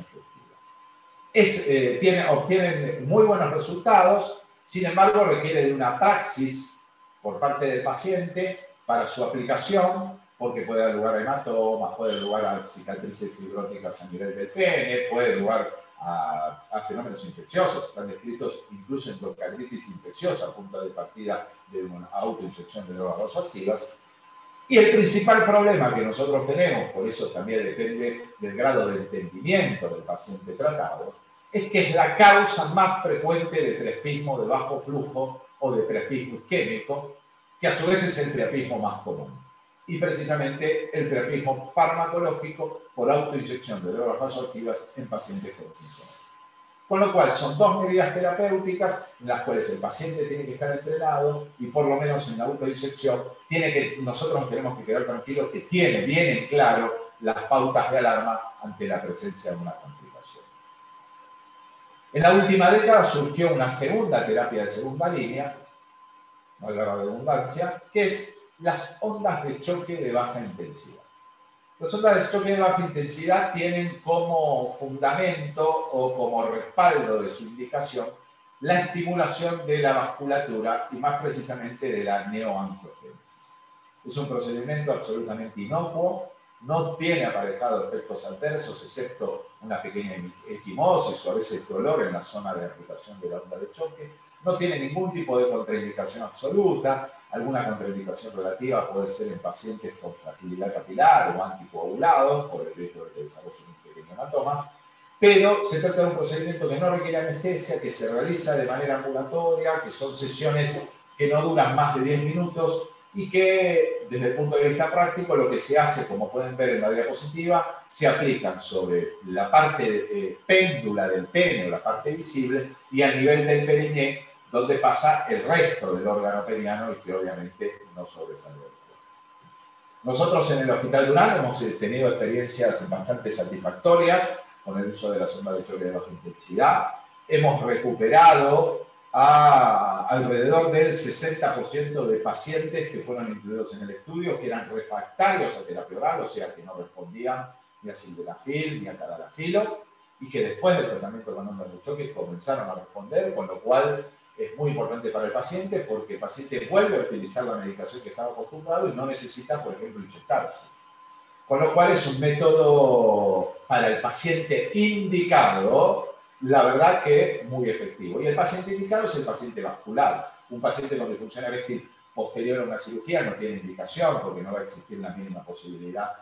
efectiva. Obtienen muy buenos resultados, sin embargo requiere de una praxis por parte del paciente para su aplicación, porque puede dar lugar a hematomas, puede dar lugar a cicatrices fibróticas a nivel del pene, puede dar lugar a fenómenos infecciosos, están descritos incluso endocarditis infecciosa a punto de partida de una autoinyección de drogas vasoactivas. Y el principal problema que nosotros tenemos, por eso también depende del grado de entendimiento del paciente tratado, es que es la causa más frecuente de priapismo de bajo flujo o de priapismo isquémico, que a su vez es el priapismo más común. Y precisamente el priapismo farmacológico por autoinyección de drogas vasoactivas en pacientes con Parkinson. Con lo cual son dos medidas terapéuticas en las cuales el paciente tiene que estar entrenado y por lo menos en la autoinyección nosotros nos tenemos que quedar tranquilos que tiene bien en claro las pautas de alarma ante la presencia de una complicación. En la última década surgió una segunda terapia de segunda línea, no hay la redundancia, que es las ondas de choque de baja intensidad. Las ondas de choque de baja intensidad tienen como fundamento o como respaldo de su indicación la estimulación de la vasculatura y más precisamente de la neoangiogénesis. Es un procedimiento absolutamente inocuo, no tiene aparejado efectos adversos excepto una pequeña equimosis o a veces dolor en la zona de aplicación de la onda de choque, no tiene ningún tipo de contraindicación absoluta. Alguna contraindicación relativa puede ser en pacientes con fragilidad capilar o anticoagulados por el riesgo de que desarrollen un pequeño hematoma, pero se trata de un procedimiento que no requiere anestesia, que se realiza de manera ambulatoria, que son sesiones que no duran más de 10 minutos y que desde el punto de vista práctico lo que se hace, como pueden ver en la diapositiva, se aplican sobre la parte péndula del pene o la parte visible y a nivel del periné, donde pasa el resto del órgano peniano y que obviamente no sobresale del cuerpo. Nosotros en el Hospital Durán hemos tenido experiencias bastante satisfactorias con el uso de la sonda de choque de baja intensidad. Hemos recuperado a alrededor del 60% de pacientes que fueron incluidos en el estudio, que eran refractarios a terapia oral, o sea, que no respondían ni a sildenafil ni a tadalafilo, y que después del tratamiento con ondas de choque comenzaron a responder, con lo cual es muy importante para el paciente porque el paciente vuelve a utilizar la medicación que estaba acostumbrado y no necesita, por ejemplo, inyectarse. Con lo cual es un método para el paciente indicado, la verdad que muy efectivo. Y el paciente indicado es el paciente vascular. Un paciente con disfunción eréctil posterior a una cirugía no tiene indicación porque no va a existir la mínima posibilidad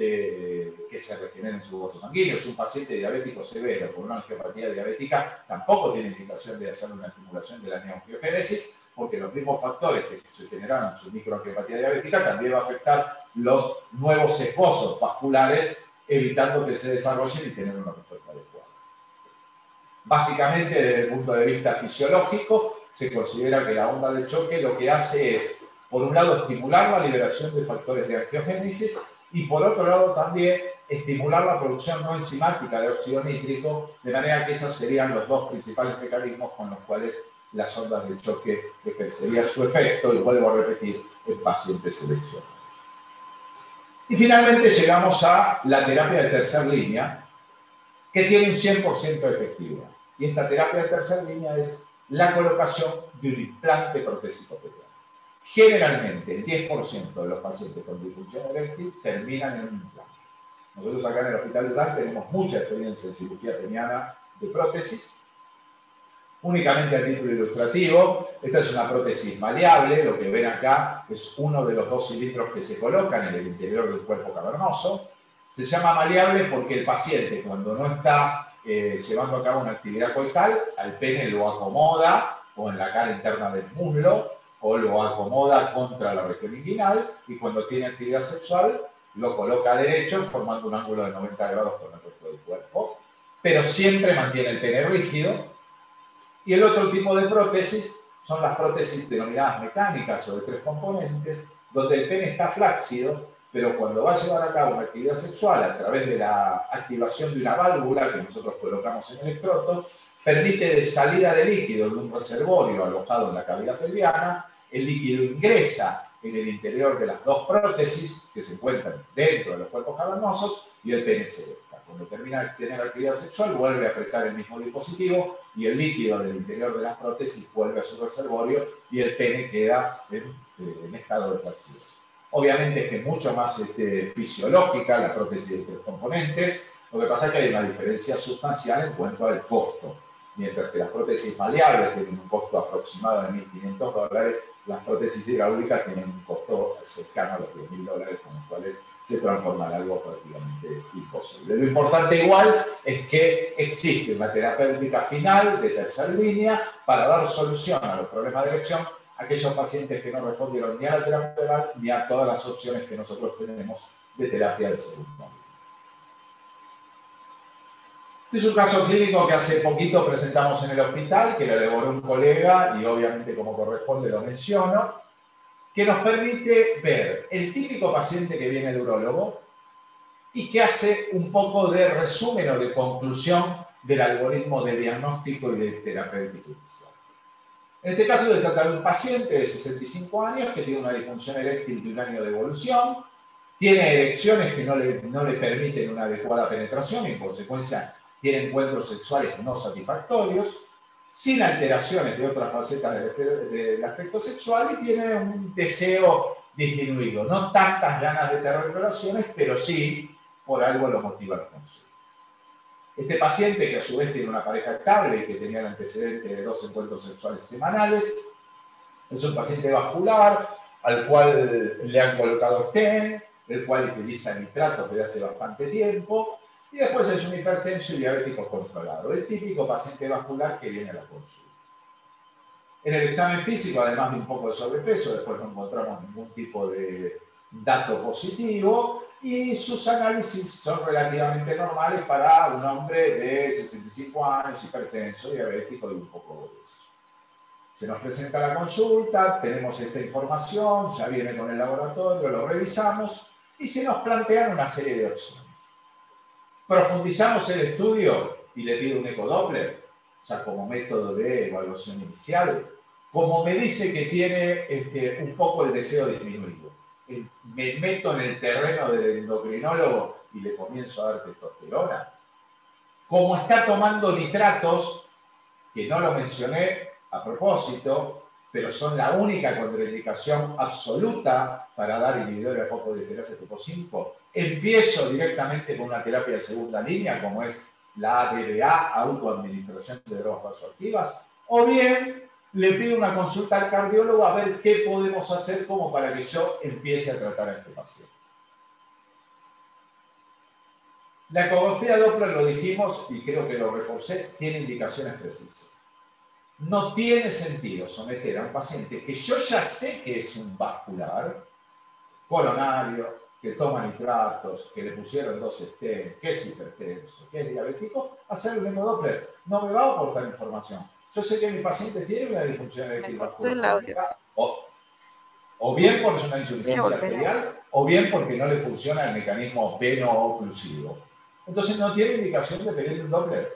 de que se regeneren sus vasos sanguíneos. Un paciente diabético severo con una angiopatía diabética tampoco tiene indicación de hacer una estimulación de la neoangiogénesis porque los mismos factores que se generaron en su microangiopatía diabética también va a afectar los nuevos esposos vasculares, evitando que se desarrollen y tener una respuesta adecuada. Básicamente, desde el punto de vista fisiológico, se considera que la onda de choque lo que hace es, por un lado, estimular la liberación de factores de angiogénesis y, por otro lado, también estimular la producción no enzimática de óxido nítrico, de manera que esos serían los dos principales mecanismos con los cuales las ondas de choque ejercerían su efecto, y vuelvo a repetir, en pacientes seleccionados. Y finalmente llegamos a la terapia de tercera línea, que tiene un 100% de efectividad. Y esta terapia de tercera línea es la colocación de un implante protésico peniano. Generalmente, el 10% de los pacientes con disfunción eréctil terminan en un implante. Nosotros acá en el Hospital Durán tenemos mucha experiencia en cirugía peniana de prótesis. Únicamente a título ilustrativo, esta es una prótesis maleable. Lo que ven acá es uno de los 2 cilindros que se colocan en el interior del cuerpo cavernoso. Se llama maleable porque el paciente, cuando no está llevando a cabo una actividad coital, al pene lo acomoda o en la cara interna del muslo o lo acomoda contra la región inguinal, y cuando tiene actividad sexual lo coloca derecho formando un ángulo de 90 grados con el resto del cuerpo, pero siempre mantiene el pene rígido. Y el otro tipo de prótesis son las prótesis denominadas mecánicas o de 3 componentes, donde el pene está flácido, pero cuando va a llevar a cabo una actividad sexual a través de la activación de una válvula que nosotros colocamos en el escroto, permite de salida de líquido de un reservorio alojado en la cavidad pelviana. El líquido ingresa en el interior de las 2 prótesis que se encuentran dentro de los cuerpos cavernosos y el pene se erecta. Cuando termina de tener actividad sexual, vuelve a apretar el mismo dispositivo y el líquido del interior de las prótesis vuelve a su reservorio y el pene queda en estado de flacidez. Obviamente es que es mucho más fisiológica la prótesis de 3 componentes. Lo que pasa es que hay una diferencia sustancial en cuanto al costo. Mientras que las prótesis maleables tienen un costo aproximado de $1.500, las prótesis hidráulicas tienen un costo cercano a los $10.000, con los cuales se transforma en algo prácticamente imposible. Lo importante igual es que existe una terapéutica final de tercera línea para dar solución a los problemas de erección a aquellos pacientes que no respondieron ni a la terapia oral ni a todas las opciones que nosotros tenemos de terapia de segunda línea. Este es un caso clínico que hace poquito presentamos en el hospital, que lo elaboró un colega y obviamente como corresponde lo menciono, que nos permite ver el típico paciente que viene al urólogo y que hace un poco de resumen o de conclusión del algoritmo de diagnóstico y de terapéutico inicial. En este caso se trata de un paciente de 65 años que tiene una disfunción eréctil de 1 año de evolución, tiene erecciones que no le permiten una adecuada penetración y en consecuencia tiene encuentros sexuales no satisfactorios, sin alteraciones de otras facetas del aspecto sexual y tiene un deseo disminuido. No tantas ganas de tener relaciones, pero sí por algo lo motiva la consulta. Este paciente, que a su vez tiene una pareja estable y que tenía el antecedente de 2 encuentros sexuales semanales, es un paciente vascular al cual le han colocado stent, el cual utiliza nitratos desde hace bastante tiempo, y después es un hipertenso y diabético controlado, el típico paciente vascular que viene a la consulta. En el examen físico, además de un poco de sobrepeso, después no encontramos ningún tipo de dato positivo y sus análisis son relativamente normales para un hombre de 65 años, hipertenso, diabético y un poco obeso. Se nos presenta la consulta, tenemos esta información, ya viene con el laboratorio, lo revisamos y se nos plantean una serie de opciones. Profundizamos el estudio y le pido un ecodoppler, o sea, como método de evaluación inicial. Como me dice que tiene un poco el deseo disminuido, me meto en el terreno del endocrinólogo y le comienzo a dar testosterona. Como está tomando nitratos, que no lo mencioné a propósito, pero son la única contraindicación absoluta para dar inhibidores de fosfodiesterasa tipo 5, empiezo directamente con una terapia de segunda línea, como es la ADBA, autoadministración de drogas vasoactivas, o bien le pido una consulta al cardiólogo a ver qué podemos hacer como para que yo empiece a tratar a este paciente. La ecografía Doppler, lo dijimos y creo que lo reforcé, tiene indicaciones precisas. No tiene sentido someter a un paciente que yo ya sé que es un vascular, coronario, que toma nitratos, que le pusieron 2 stent, que es hipertenso, que es diabético, a hacer un hemodoppler. No me va a aportar información. Yo sé que mi paciente tiene una disfunción eréctil vascular. O bien por una insuficiencia arterial, o bien porque no le funciona el mecanismo veno-oclusivo. Entonces no tiene indicación de pedir un Doppler.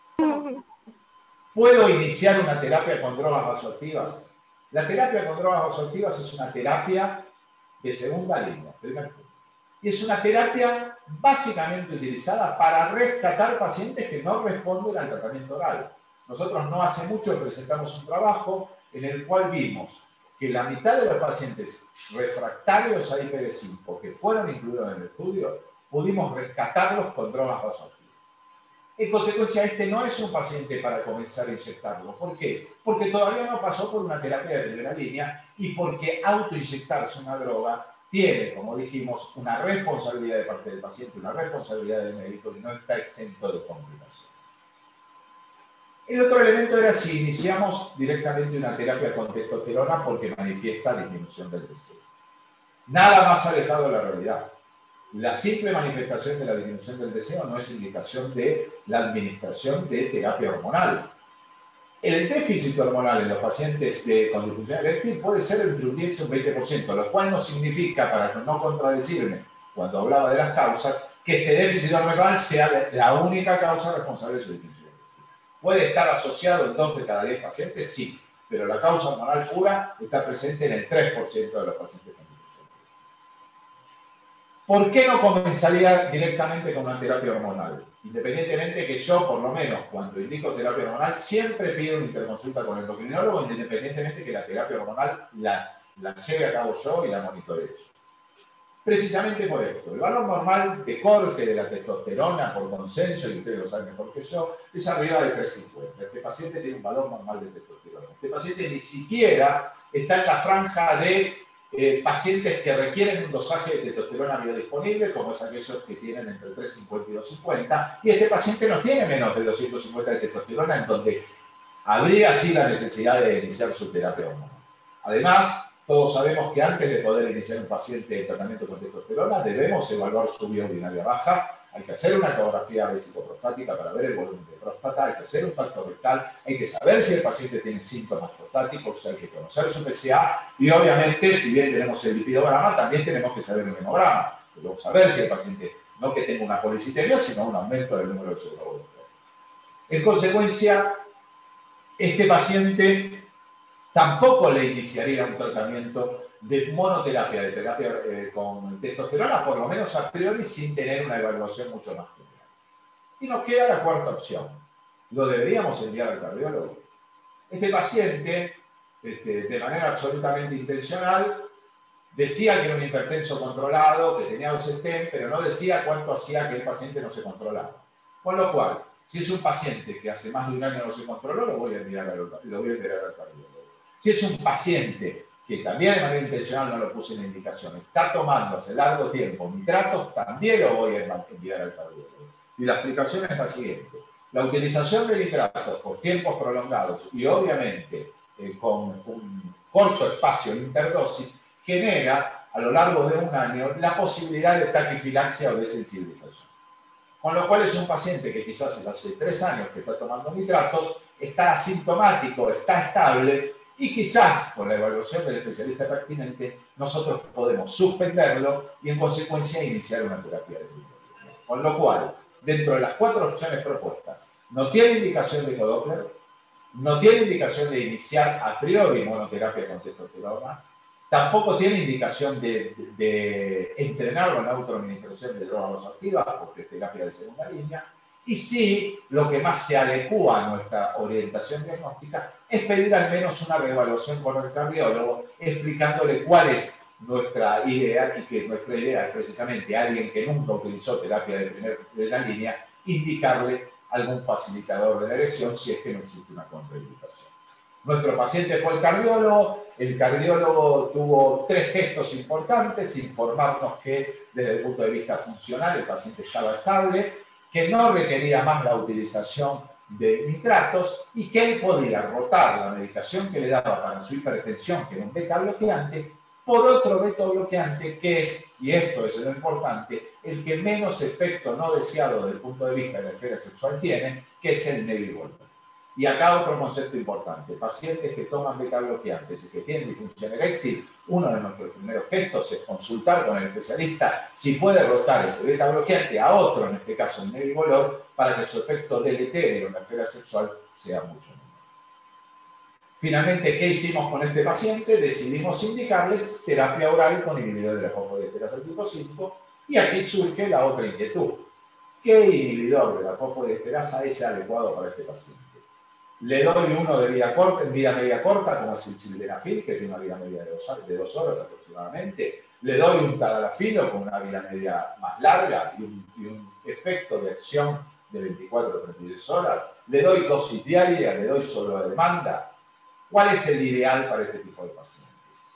¿Puedo iniciar una terapia con drogas vasoactivas? La terapia con drogas vasoactivas es una terapia de segunda línea, primer punto. Y es una terapia básicamente utilizada para rescatar pacientes que no responden al tratamiento oral. Nosotros no hace mucho presentamos un trabajo en el cual vimos que la mitad de los pacientes refractarios a IPv5 que fueron incluidos en el estudio, pudimos rescatarlos con drogas vasoactivas. En consecuencia, este no es un paciente para comenzar a inyectarlo. ¿Por qué? Porque todavía no pasó por una terapia de primera línea y porque autoinyectarse una droga tiene, como dijimos, una responsabilidad de parte del paciente, una responsabilidad del médico y no está exento de complicaciones. El otro elemento era si iniciamos directamente una terapia con testosterona porque manifiesta disminución del deseo. Nada más alejado de la realidad. La simple manifestación de la disminución del deseo no es indicación de la administración de terapia hormonal. El déficit hormonal en los pacientes con disfunción eréctil puede ser entre un 10 y un 20%, lo cual no significa, para no contradecirme cuando hablaba de las causas, que este déficit hormonal sea la única causa responsable de su disfunción eréctil. ¿Puede estar asociado en 2 de cada 10 pacientes? Sí, pero la causa hormonal pura está presente en el 3% de los pacientes con disfunción eréctil. ¿Por qué no comenzaría directamente con una terapia hormonal? Independientemente que yo, por lo menos, cuando indico terapia hormonal, siempre pido una interconsulta con el endocrinólogo, independientemente que la terapia hormonal la lleve a cabo yo y la monitoree yo. Precisamente por esto, el valor normal de corte de la testosterona por consenso, y ustedes lo saben mejor que yo, es arriba de 350. Este paciente tiene un valor normal de testosterona. Este paciente ni siquiera está en la franja de pacientes que requieren un dosaje de testosterona biodisponible, como es aquellos que tienen entre 350 y 250, y este paciente no tiene menos de 250 de testosterona, en donde habría sí la necesidad de iniciar su terapia hormonal. Además, todos sabemos que antes de poder iniciar un paciente en tratamiento con testosterona, debemos evaluar su vía urinaria baja. Hay que hacer una ecografía vesículo-prostática para ver el volumen de próstata, hay que hacer un tacto rectal, hay que saber si el paciente tiene síntomas prostáticos, hay que conocer su PSA y obviamente, si bien tenemos el lipidograma, también tenemos que saber el hemograma. Debemos saber si el paciente no que tenga una policitemia, sino un aumento del número de su glóbulos. En consecuencia, este paciente tampoco le iniciaría un tratamiento de monoterapia, de terapia con testosterona, por lo menos a priori, sin tener una evaluación mucho más general. Y nos queda la cuarta opción. ¿Lo deberíamos enviar al cardiólogo? Este paciente, de manera absolutamente intencional, decía que era un hipertenso controlado, que tenía Osetén, pero no decía cuánto hacía que el paciente no se controlaba. Con lo cual, si es un paciente que hace más de un año no se controló, lo voy a enviar al cardiólogo. Si es un paciente que también de manera intencional no lo puse en la indicación, está tomando hace largo tiempo nitratos, también lo voy a enviar al cardiólogo. Y la explicación es la siguiente. La utilización de nitratos por tiempos prolongados y obviamente con un corto espacio de interdosis genera a lo largo de un año la posibilidad de taquifilaxia o de sensibilización. Con lo cual es un paciente que quizás hace 3 años que está tomando nitratos, está asintomático, está estable, y quizás, con la evaluación del especialista pertinente, nosotros podemos suspenderlo y, en consecuencia, iniciar una terapia de glutatión. Con lo cual, dentro de las 4 opciones propuestas, no tiene indicación de Codoppler, no tiene indicación de iniciar a priori monoterapia con testosterona, tampoco tiene indicación de entrenarlo en la autoadministración de drogas vasoactivas, porque es terapia de segunda línea. Y sí, lo que más se adecua a nuestra orientación diagnóstica es pedir al menos una reevaluación con el cardiólogo, explicándole cuál es nuestra idea, y que nuestra idea es precisamente a alguien que nunca utilizó terapia de primera línea, indicarle algún facilitador de la erección si es que no existe una contraindicación. Nuestro paciente fue el cardiólogo tuvo 3 gestos importantes: informarnos que desde el punto de vista funcional el paciente estaba estable, que no requería más la utilización de nitratos y que él podía rotar la medicación que le daba para su hipertensión, que era un beta bloqueante, por otro beta bloqueante que es, y esto es lo importante, el que menos efecto no deseado desde el punto de vista de la esfera sexual tiene, que es el nebivolol. Y acá otro concepto importante: pacientes que toman beta bloqueantes y que tienen disfunción eréctil, uno de nuestros primeros gestos es consultar con el especialista si puede rotar ese beta bloqueante a otro, en este caso el nebivolol, para que su efecto deletério en la esfera sexual sea mucho menor. Finalmente, ¿qué hicimos con este paciente? Decidimos indicarle terapia oral con inhibidor de la fosfodiesterasa tipo 5 Y aquí surge la otra inquietud. ¿Qué inhibidor de la fosfodiesterasa es adecuado para este paciente? Le doy uno de vida corta, en vida media corta, como es el sildenafil, que tiene una vida media de 2 horas aproximadamente. Le doy un tadalafilo con una vida media más larga y un efecto de acción de 24 o 36 horas. Le doy dosis diaria, le doy solo a demanda. ¿Cuál es el ideal para este tipo de pacientes?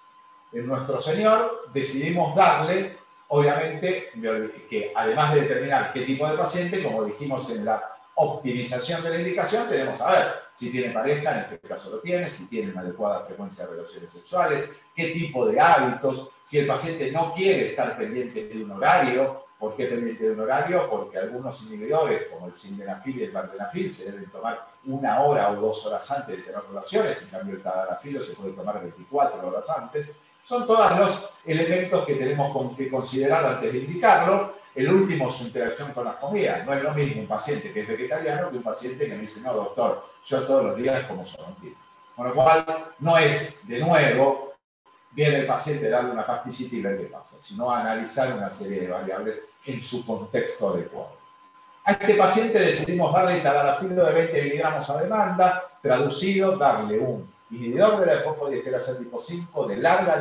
En Nuestro Señor decidimos darle, obviamente, que además de determinar qué tipo de paciente, como dijimos en la optimización de la indicación, tenemos a ver si tiene pareja, en este caso lo tiene, si tiene una adecuada frecuencia de relaciones sexuales, qué tipo de hábitos, si el paciente no quiere estar pendiente de un horario. ¿Por qué pendiente de un horario? Porque algunos inhibidores, como el sildenafil y el vardenafil, se deben tomar 1 hora o 2 horas antes de tener relaciones, en cambio el tadalafilo se puede tomar 24 horas antes. Son todos los elementos que tenemos que considerar antes de indicarlo. El último es su interacción con las comidas. No es lo mismo un paciente que es vegetariano que un paciente que me dice, no, doctor, yo todos los días como sorrentino. Con lo cual, no es, de nuevo, viene el paciente darle una pastillita y ver qué pasa, sino analizar una serie de variables en su contexto adecuado. A este paciente decidimos darle tadalafilo de 20 miligramos a demanda, traducido, darle un inhibidor de la fosfodiesterasa tipo 5 de larga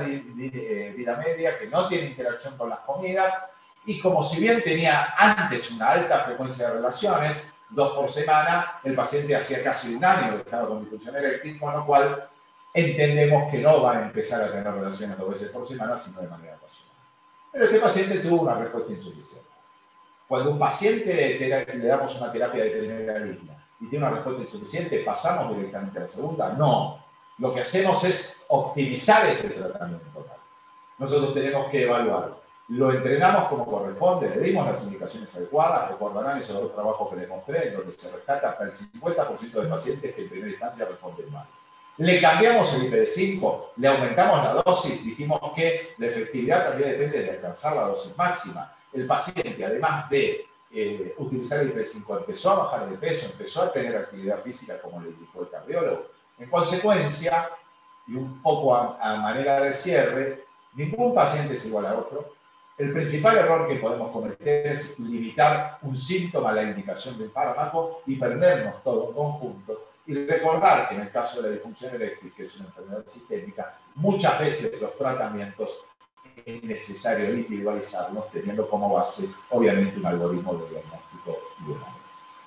vida media, que no tiene interacción con las comidas, y como si bien tenía antes una alta frecuencia de relaciones, 2 por semana, el paciente hacía casi 1 año que estaba con disfunción eréctil, con lo cual entendemos que no va a empezar a tener relaciones 2 veces por semana, sino de manera ocasional. Pero este paciente tuvo una respuesta insuficiente. Cuando a un paciente le damos una terapia de primera línea y tiene una respuesta insuficiente, ¿pasamos directamente a la segunda? No. Lo que hacemos es optimizar ese tratamiento. Nosotros tenemos que evaluarlo. Lo entrenamos como corresponde, le dimos las indicaciones adecuadas, recordarán ese otro trabajo que les mostré, en donde se rescata hasta el 50% de pacientes que en primera instancia responden mal. Le cambiamos el IPD5, le aumentamos la dosis, dijimos que la efectividad también depende de alcanzar la dosis máxima. El paciente, además de utilizar el IPD5, empezó a bajar de peso, empezó a tener actividad física como le indicó el cardiólogo. En consecuencia, y un poco a manera de cierre, ningún paciente es igual a otro. El principal error que podemos cometer es limitar un síntoma a la indicación del fármaco y perdernos todo en conjunto. Y recordar que en el caso de la disfunción eréctil, que es una enfermedad sistémica, muchas veces los tratamientos es necesario individualizarlos, teniendo como base, obviamente, un algoritmo de diagnóstico y de manejo.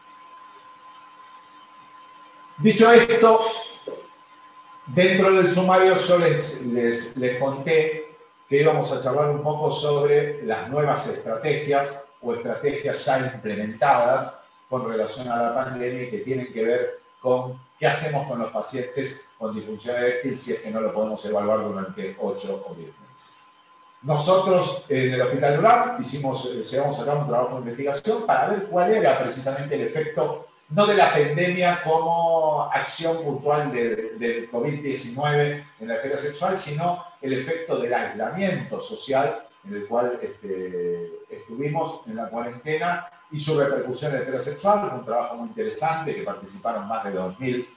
Dicho esto, dentro del sumario yo les conté que íbamos a charlar un poco sobre las nuevas estrategias o estrategias ya implementadas con relación a la pandemia y que tienen que ver con qué hacemos con los pacientes con disfunción eréctil si es que no lo podemos evaluar durante 8 o 10 meses. Nosotros en el Hospital Durán llevamos a cabo un trabajo de investigación para ver cuál era precisamente el efecto, no de la pandemia como acción puntual del COVID-19 en la esfera sexual, sino el efecto del aislamiento social en el cual estuvimos en la cuarentena y su repercusión en la esfera sexual. Fue un trabajo muy interesante que participaron más de 2.000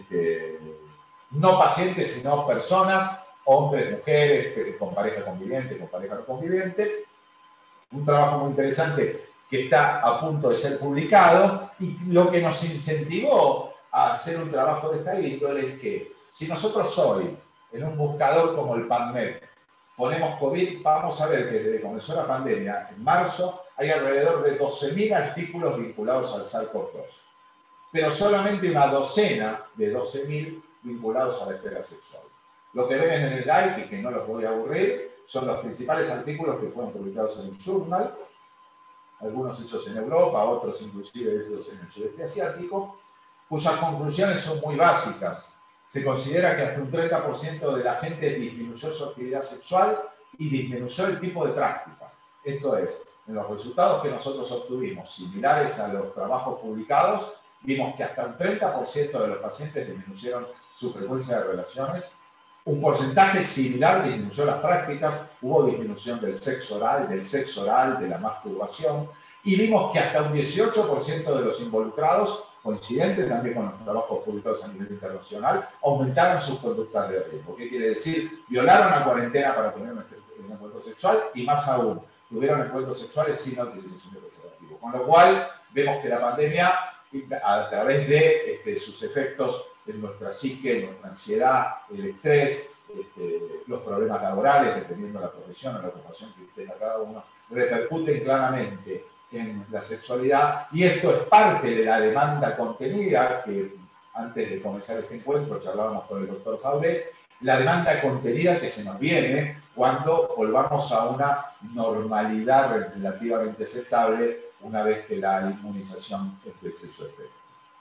no pacientes, sino personas, hombres, mujeres, con pareja conviviente, con pareja no conviviente. Un trabajo muy interesante que está a punto de ser publicado y lo que nos incentivó a hacer un trabajo de esta índole es que si nosotros hoy en un buscador como el PubMed ponemos COVID, vamos a ver que desde que comenzó la pandemia, en marzo, hay alrededor de 12.000 artículos vinculados al SARS-CoV-2, pero solamente una docena de 12.000 vinculados a la esfera sexual. Lo que ven en el slide, que no los voy a aburrir, son los principales artículos que fueron publicados en un journal, algunos hechos en Europa, otros inclusive hechos en el sudeste asiático, cuyas conclusiones son muy básicas. Se considera que hasta un 30% de la gente disminuyó su actividad sexual y disminuyó el tipo de prácticas. Esto es, en los resultados que nosotros obtuvimos, similares a los trabajos publicados, vimos que hasta un 30% de los pacientes disminuyeron su frecuencia de relaciones. Un porcentaje similar disminuyó las prácticas, hubo disminución del sexo oral, de la masturbación, y vimos que hasta un 18% de los involucrados, coincidente también con los trabajos publicados a nivel internacional, aumentaron sus conductas de riesgo. ¿Qué quiere decir? Violaron la cuarentena para tener un encuentro sexual y más aún, tuvieron encuentros sexuales sin la utilización de preservativo. Con lo cual, vemos que la pandemia, a través de sus efectos en nuestra psique, en nuestra ansiedad, el estrés, los problemas laborales, dependiendo de la profesión o la ocupación que tenga cada uno, repercuten claramente en la sexualidad, y esto es parte de la demanda contenida que antes de comenzar este encuentro charlábamos con el doctor Fauret, la demanda contenida que se nos viene cuando volvamos a una normalidad relativamente aceptable una vez que la inmunización empiece su efecto.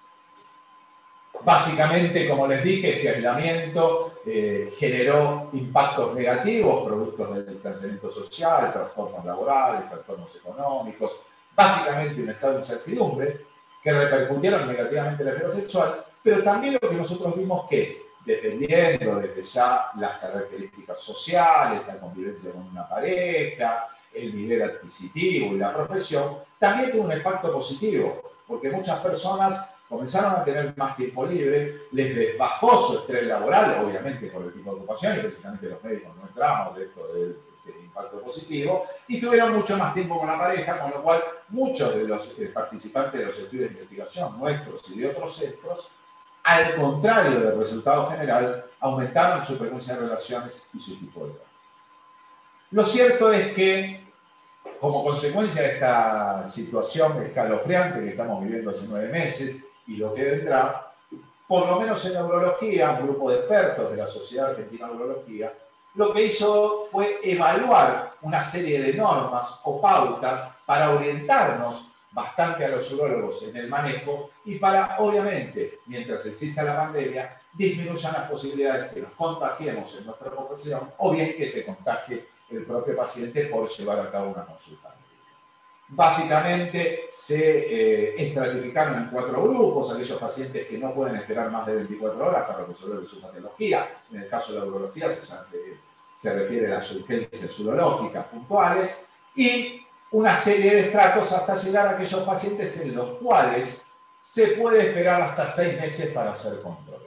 Básicamente, como les dije, este aislamiento generó impactos negativos, productos del distanciamiento social, trastornos laborales, trastornos económicos, básicamente un estado de incertidumbre que repercutieron negativamente en la esfera sexual, pero también lo que nosotros vimos que, dependiendo desde ya las características sociales, la convivencia con una pareja, el nivel adquisitivo y la profesión, también tuvo un impacto positivo, porque muchas personas comenzaron a tener más tiempo libre, les bajó su estrés laboral, obviamente por el tipo de ocupación, y precisamente los médicos no entramos de esto del impacto positivo, y tuvieron mucho más tiempo con la pareja, con lo cual muchos de los participantes de los estudios de investigación nuestros y de otros centros, al contrario del resultado general, aumentaron su frecuencia de relaciones y su tipo de trabajo. Lo cierto es que, como consecuencia de esta situación escalofriante que estamos viviendo hace 9 meses y lo que vendrá, por lo menos en neurología, un grupo de expertos de la Sociedad Argentina de Neurología, lo que hizo fue evaluar una serie de normas o pautas para orientarnos bastante a los urólogos en el manejo y para, obviamente, mientras exista la pandemia, disminuyan las posibilidades de que nos contagiemos en nuestra profesión o bien que se contagie el propio paciente por llevar a cabo una consulta médica. Básicamente se estratificaron en 4 grupos, aquellos pacientes que no pueden esperar más de 24 horas para resolver su patología. En el caso de la urología se refiere a las urgencias urológicas puntuales, y una serie de estratos hasta llegar a aquellos pacientes en los cuales se puede esperar hasta 6 meses para ser controlados.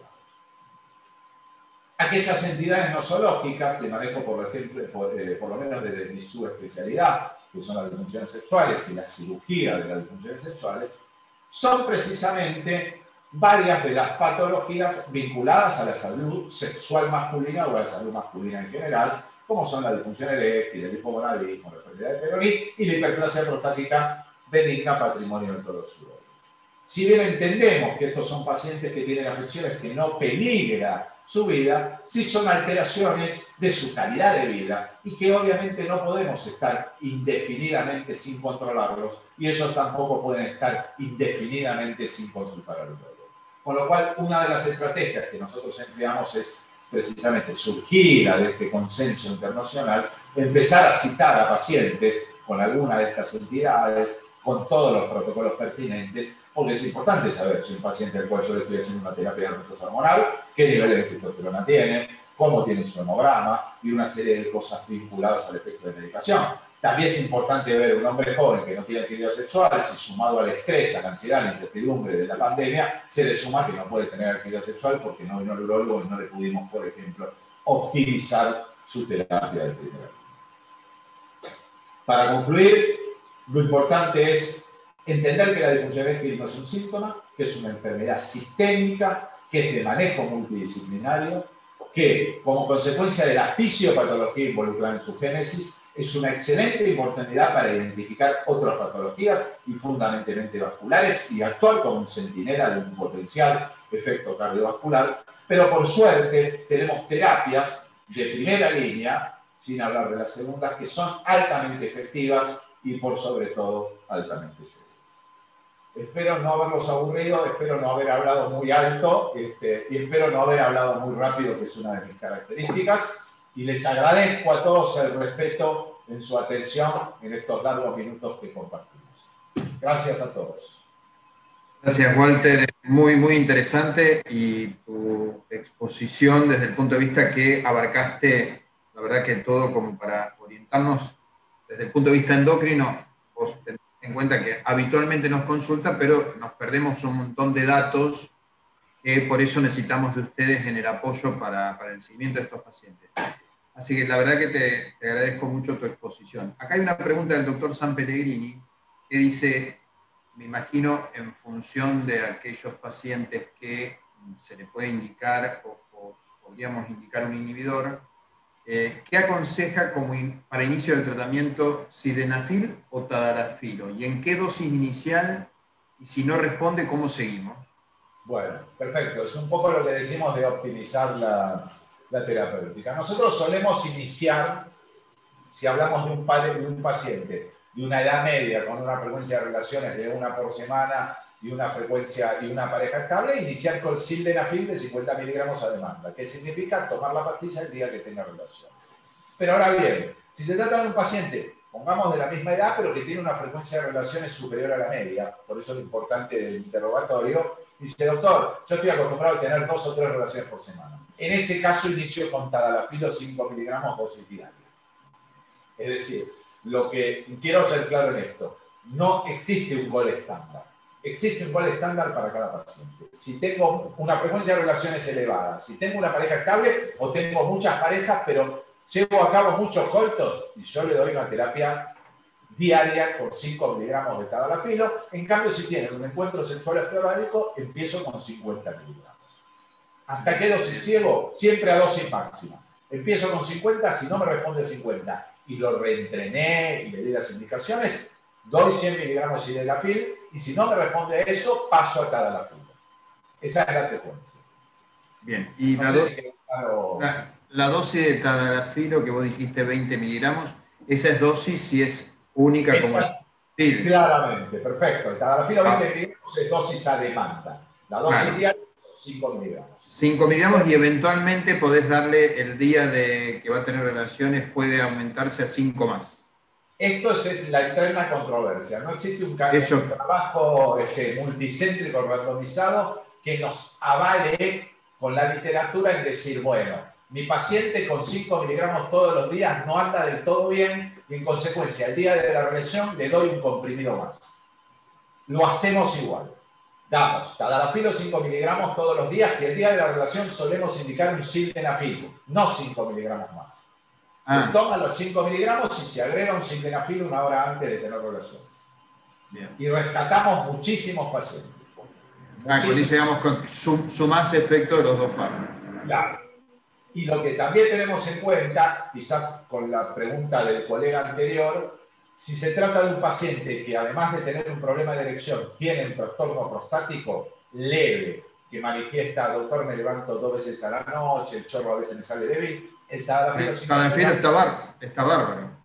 Aquellas entidades nosológicas de manejo, por ejemplo, por lo menos desde mi subespecialidad, que son las disfunciones sexuales y la cirugía de las disfunciones sexuales, son precisamente varias de las patologías vinculadas a la salud sexual masculina o a la salud masculina en general, como son la disfunción eréctil, el hipogonadismo, la pérdida de peroní y la hiperplasia prostática benigna, patrimonio de todos los urólogos. Si bien entendemos que estos son pacientes que tienen afecciones que no peligra su vida, sí son alteraciones de su calidad de vida y que obviamente no podemos estar indefinidamente sin controlarlos, y ellos tampoco pueden estar indefinidamente sin consultar al urólogo. Con lo cual, una de las estrategias que nosotros empleamos es precisamente, surgida de este consenso internacional, empezar a citar a pacientes con alguna de estas entidades, con todos los protocolos pertinentes, porque es importante saber si un paciente al cual yo le estoy haciendo una terapia de reemplazo hormonal, qué niveles de testosterona tiene, cómo tiene su hemograma y una serie de cosas vinculadas al efecto de medicación. También es importante ver a un hombre joven que no tiene actividad sexual, si sumado al estrés, a la ansiedad, a la incertidumbre de la pandemia, se le suma que no puede tener actividad sexual porque no vino al urólogo y no le pudimos, por ejemplo, optimizar su terapia de primer año. Para concluir, lo importante es entender que la disfunción eréctil no es un síntoma, que es una enfermedad sistémica, que es de manejo multidisciplinario, que como consecuencia de la fisiopatología involucrada en su génesis, es una excelente oportunidad para identificar otras patologías y fundamentalmente vasculares y actuar como un centinela de un potencial efecto cardiovascular, pero por suerte tenemos terapias de primera línea, sin hablar de las segundas, que son altamente efectivas y por sobre todo altamente seguras. Espero no haberlos aburrido, espero no haber hablado muy alto y espero no haber hablado muy rápido, que es una de mis características. Y les agradezco a todos el respeto en su atención en estos largos minutos que compartimos. Gracias a todos. Gracias, Walter. Muy, muy interesante, y tu exposición desde el punto de vista que abarcaste, la verdad que todo como para orientarnos desde el punto de vista endocrino. Vos tenés en cuenta que habitualmente nos consultan, pero nos perdemos un montón de datos que por eso necesitamos de ustedes en el apoyo para el seguimiento de estos pacientes. Así que la verdad que te agradezco mucho tu exposición. Acá hay una pregunta del doctor San Pellegrini que dice, me imagino en función de aquellos pacientes que se le puede indicar o podríamos indicar un inhibidor, ¿qué aconseja para inicio del tratamiento sildenafil o tadalafilo? ¿Y en qué dosis inicial? Y si no responde, ¿cómo seguimos? Bueno, perfecto. Es un poco lo que decimos de optimizar la terapéutica. Nosotros solemos iniciar, si hablamos de un paciente de una edad media con una frecuencia de relaciones de una por semana y una frecuencia y una pareja estable, iniciar con sildenafil de 50 miligramos a demanda, que significa tomar la pastilla el día que tenga relaciones. Pero ahora bien, si se trata de un paciente, pongamos de la misma edad, pero que tiene una frecuencia de relaciones superior a la media, por eso lo importante del interrogatorio, dice, doctor, yo estoy acostumbrado a tener 2 o 3 relaciones por semana. En ese caso inicio con tadalafilo 5 miligramos dosis diaria. Es decir, lo que quiero ser claro en esto, no existe un gol estándar. Existe un gol estándar para cada paciente. Si tengo una frecuencia de relaciones elevada, si tengo una pareja estable o tengo muchas parejas, pero llevo a cabo muchos coitos y yo le doy una terapia diaria con 5 miligramos de tadalafilo. En cambio, si tienen un encuentro sexual esporádico, empiezo con 50 miligramos. ¿Hasta qué dosis llego? Siempre a dosis máxima. Empiezo con 50, si no me responde 50 y lo reentrené y le di las indicaciones, doy 100 miligramos de sildenafil y si no me responde eso, paso a tadalafilo. Esa es la secuencia. Bien, y no la, sé si claro. la dosis de tadalafilo que vos dijiste 20 miligramos, esa es dosis si es única como es. Claramente, perfecto. El tadalafilo 20 miligramos es dosis a demanda. La dosis diaria son 5 miligramos. 5 miligramos y eventualmente podés darle el día de que va a tener relaciones, puede aumentarse a 5 más. Esto es la eterna controversia. No existe un trabajo multicéntrico randomizado que nos avale con la literatura en decir, bueno, mi paciente con 5 miligramos todos los días no anda del todo bien y en consecuencia el día de la relación le doy un comprimido más. Lo hacemos igual. Damos tadalafilo 5 miligramos todos los días y el día de la relación solemos indicar un sildenafil, no 5 miligramos más. Se toman los 5 miligramos y se agrega un sildenafil una hora antes de tener relaciones. Bien. Y rescatamos muchísimos pacientes. Con eso, digamos, con sumás efecto de los dos fármacos. Claro. Y lo que también tenemos en cuenta, quizás con la pregunta del colega anterior, si se trata de un paciente que además de tener un problema de erección, tiene un trastorno prostático leve, que manifiesta, doctor, me levanto 2 veces a la noche, el chorro a veces me sale débil, el tadalafilo está bárbaro.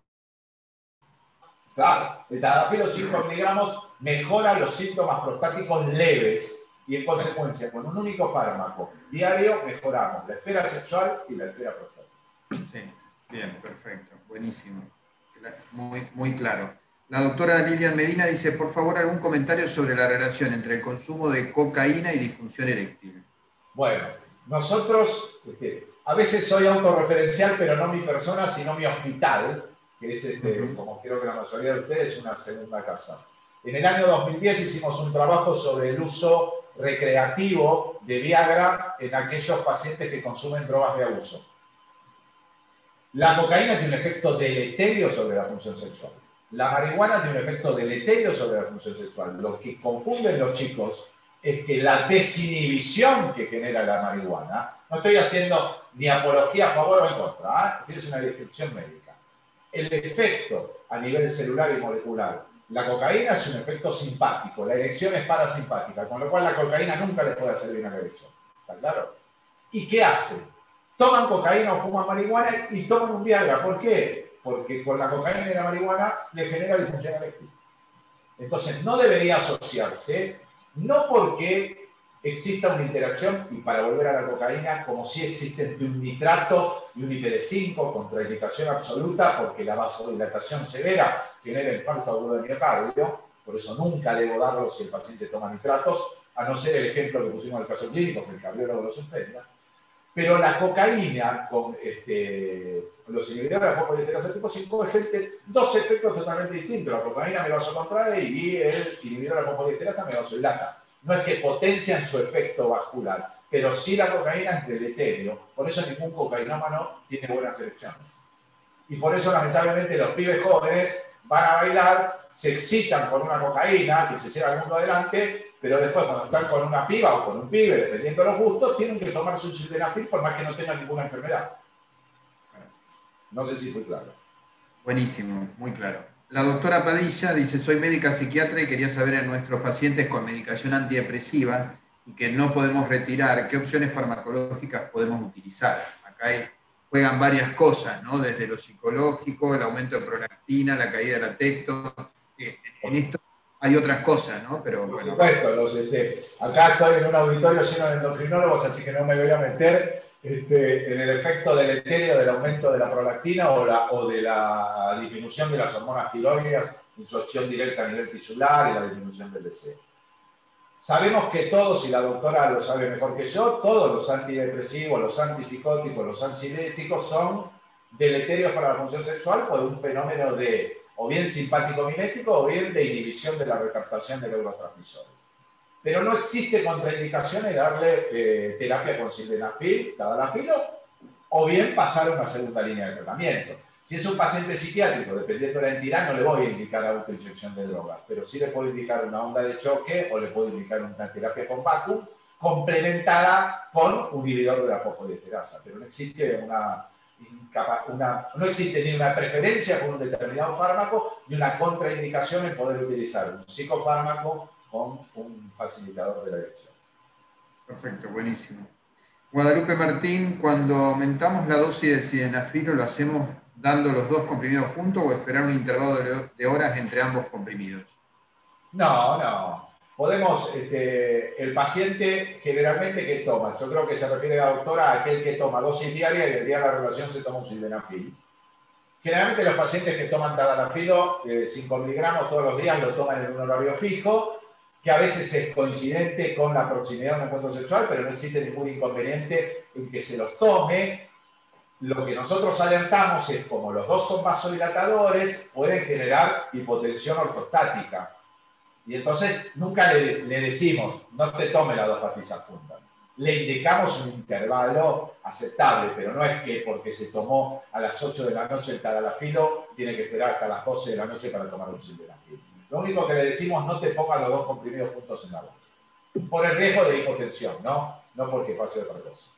Claro, el tadalafilo 5 miligramos mejora los síntomas prostáticos leves y en consecuencia, con un único fármaco diario, mejoramos la esfera sexual y la esfera prostática. Sí, bien, perfecto, buenísimo. Muy, muy claro. La doctora Lilian Medina dice, por favor, algún comentario sobre la relación entre el consumo de cocaína y disfunción eréctil. Bueno, nosotros, a veces soy autorreferencial, pero no mi persona, sino mi hospital, que es, como creo que la mayoría de ustedes, una segunda casa. En el año 2010 hicimos un trabajo sobre el uso recreativo de Viagra en aquellos pacientes que consumen drogas de abuso. La cocaína tiene un efecto deleterio sobre la función sexual. La marihuana tiene un efecto deleterio sobre la función sexual. Lo que confunden los chicos es que la desinhibición que genera la marihuana, no estoy haciendo ni apología a favor o en contra, es una descripción médica. El efecto a nivel celular y molecular, la cocaína es un efecto simpático, la erección es parasimpática, con lo cual la cocaína nunca le puede hacer bien a la erección. ¿Está claro? ¿Y qué hace? Toman cocaína o fuman marihuana y toman un Viagra. ¿Por qué? Porque con la cocaína y la marihuana le genera disfunción eréctil. Entonces, no debería asociarse, no porque exista una interacción, y para volver a la cocaína, como si existen un nitrato y un IPD5, contraindicación absoluta, porque la vasodilatación severa genera infarto agudo de miocardio, por eso nunca debo darlo si el paciente toma nitratos, a no ser el ejemplo que pusimos en el caso clínico, que el cardiólogo lo suspenda. Pero la cocaína, con los inhibidores de la fosfoliesterasa tipo 5, ejercen 2 efectos totalmente distintos. La cocaína me vasocontrae y el inhibidor de la fosfoliesterasa me vasodilata. No es que potencian su efecto vascular, pero sí la cocaína es deleterio. Por eso ningún cocainómano tiene buenas elecciones. Y por eso, lamentablemente, los pibes jóvenes van a bailar, se excitan con una cocaína que se lleva al mundo adelante, pero después cuando están con una piba o con un pibe, dependiendo de los gustos, tienen que tomarse un sildenafil por más que no tengan ninguna enfermedad. No sé si fue claro. Buenísimo, muy claro. La doctora Padilla dice, soy médica psiquiatra y quería saber en nuestros pacientes con medicación antidepresiva y que no podemos retirar, ¿qué opciones farmacológicas podemos utilizar? Acá juegan varias cosas, ¿no? Desde lo psicológico, el aumento de prolactina, la caída del afecto. En esto hay otras cosas, ¿no? Pero Por bueno. supuesto, acá estoy en un auditorio lleno de endocrinólogos, así que no me voy a meter en el efecto deleterio del aumento de la prolactina o de la disminución de las hormonas tiroides en su acción directa a nivel tisular y la disminución del deseo. Sabemos que todos, y la doctora lo sabe mejor que yo, todos los antidepresivos, los antipsicóticos, los ansiolíticos son deleterios para la función sexual por un fenómeno de o bien simpático mimético o bien de inhibición de la recaptación de neurotransmisores. Pero no existe contraindicación en darle terapia con sildenafil, tadalafilo, o bien pasar a una segunda línea de tratamiento. Si es un paciente psiquiátrico, dependiendo de la entidad, no le voy a indicar autoinyección de drogas, pero sí le puedo indicar una onda de choque o le puedo indicar una terapia con vacuum complementada con un inhibidor de la fosfodiesterasa. Pero no existe no existe ni una preferencia por un determinado fármaco ni una contraindicación en poder utilizar un psicofármaco con un facilitador de la erección. Perfecto, buenísimo. Guadalupe Martín, cuando aumentamos la dosis de sildenafilo, ¿lo hacemos dando los dos comprimidos juntos o esperar un intervalo de horas entre ambos comprimidos? No. Podemos, el paciente generalmente que toma, yo creo que se refiere la doctora a aquel que toma dosis diarias y el día de la relación se toma un sildenafil. Generalmente los pacientes que toman tadalafilo 5 miligramos todos los días lo toman en un horario fijo, que a veces es coincidente con la proximidad de un encuentro sexual, pero no existe ningún inconveniente en que se los tome. Lo que nosotros alertamos es, como los dos son vasodilatadores, pueden generar hipotensión ortostática. Y entonces nunca le decimos, no te tome las dos pastillas juntas. Le indicamos un intervalo aceptable, pero no es que porque se tomó a las 8 de la noche el tadalafilo, tiene que esperar hasta las 12 de la noche para tomar un sildenafil. Lo único que le decimos, no te pongas los dos comprimidos juntos en la boca. Por el riesgo de hipotensión, no porque pase otra cosa.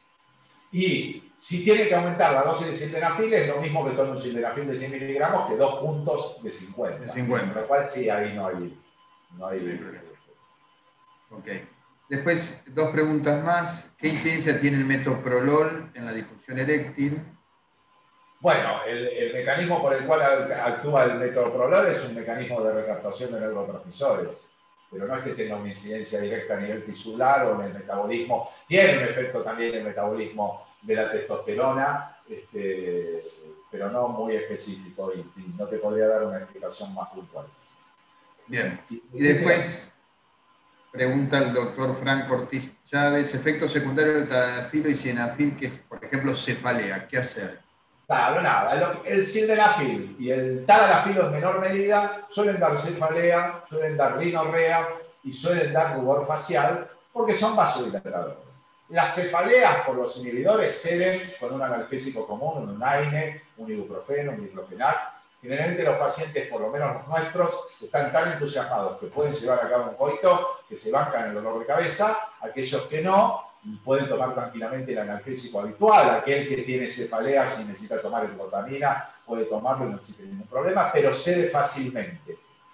Y si tiene que aumentar la dosis de sildenafil, es lo mismo que tome un sildenafil de 100 miligramos que dos juntos de 50. De 50. Con lo cual sí, ahí no hay problema. Ok. Después, dos preguntas más. ¿Qué incidencia tiene el metoprolol en la disfunción eréctil? Bueno, el mecanismo por el cual actúa el metoprolol es un mecanismo de recaptación de neurotransmisores, pero no es que tenga una incidencia directa a nivel tisular o en el metabolismo. Tiene un efecto también en el metabolismo de la testosterona, pero no muy específico y no te podría dar una explicación más puntual. Bien. Y después pregunta el doctor Franco Ortiz Chávez, efectos secundarios del tadalafilo y sildenafil, que es, por ejemplo, cefalea. ¿Qué hacer? Claro, nada. El sildenafil y el tadalafilo en menor medida suelen dar cefalea, suelen dar rinorrea y suelen dar rubor facial porque son vasodilatadores. Las cefaleas por los inhibidores ceden con un analgésico común, un AINE, un ibuprofeno, un diclofenac. Generalmente los pacientes, por lo menos los nuestros, están tan entusiasmados que pueden llevar a cabo un coito que se bancan el dolor de cabeza. Aquellos que no, pueden tomar tranquilamente el analgésico habitual. Aquel que tiene cefaleas y necesita tomar glutamina puede tomarlo y no existe ningún problema, pero cede fácilmente.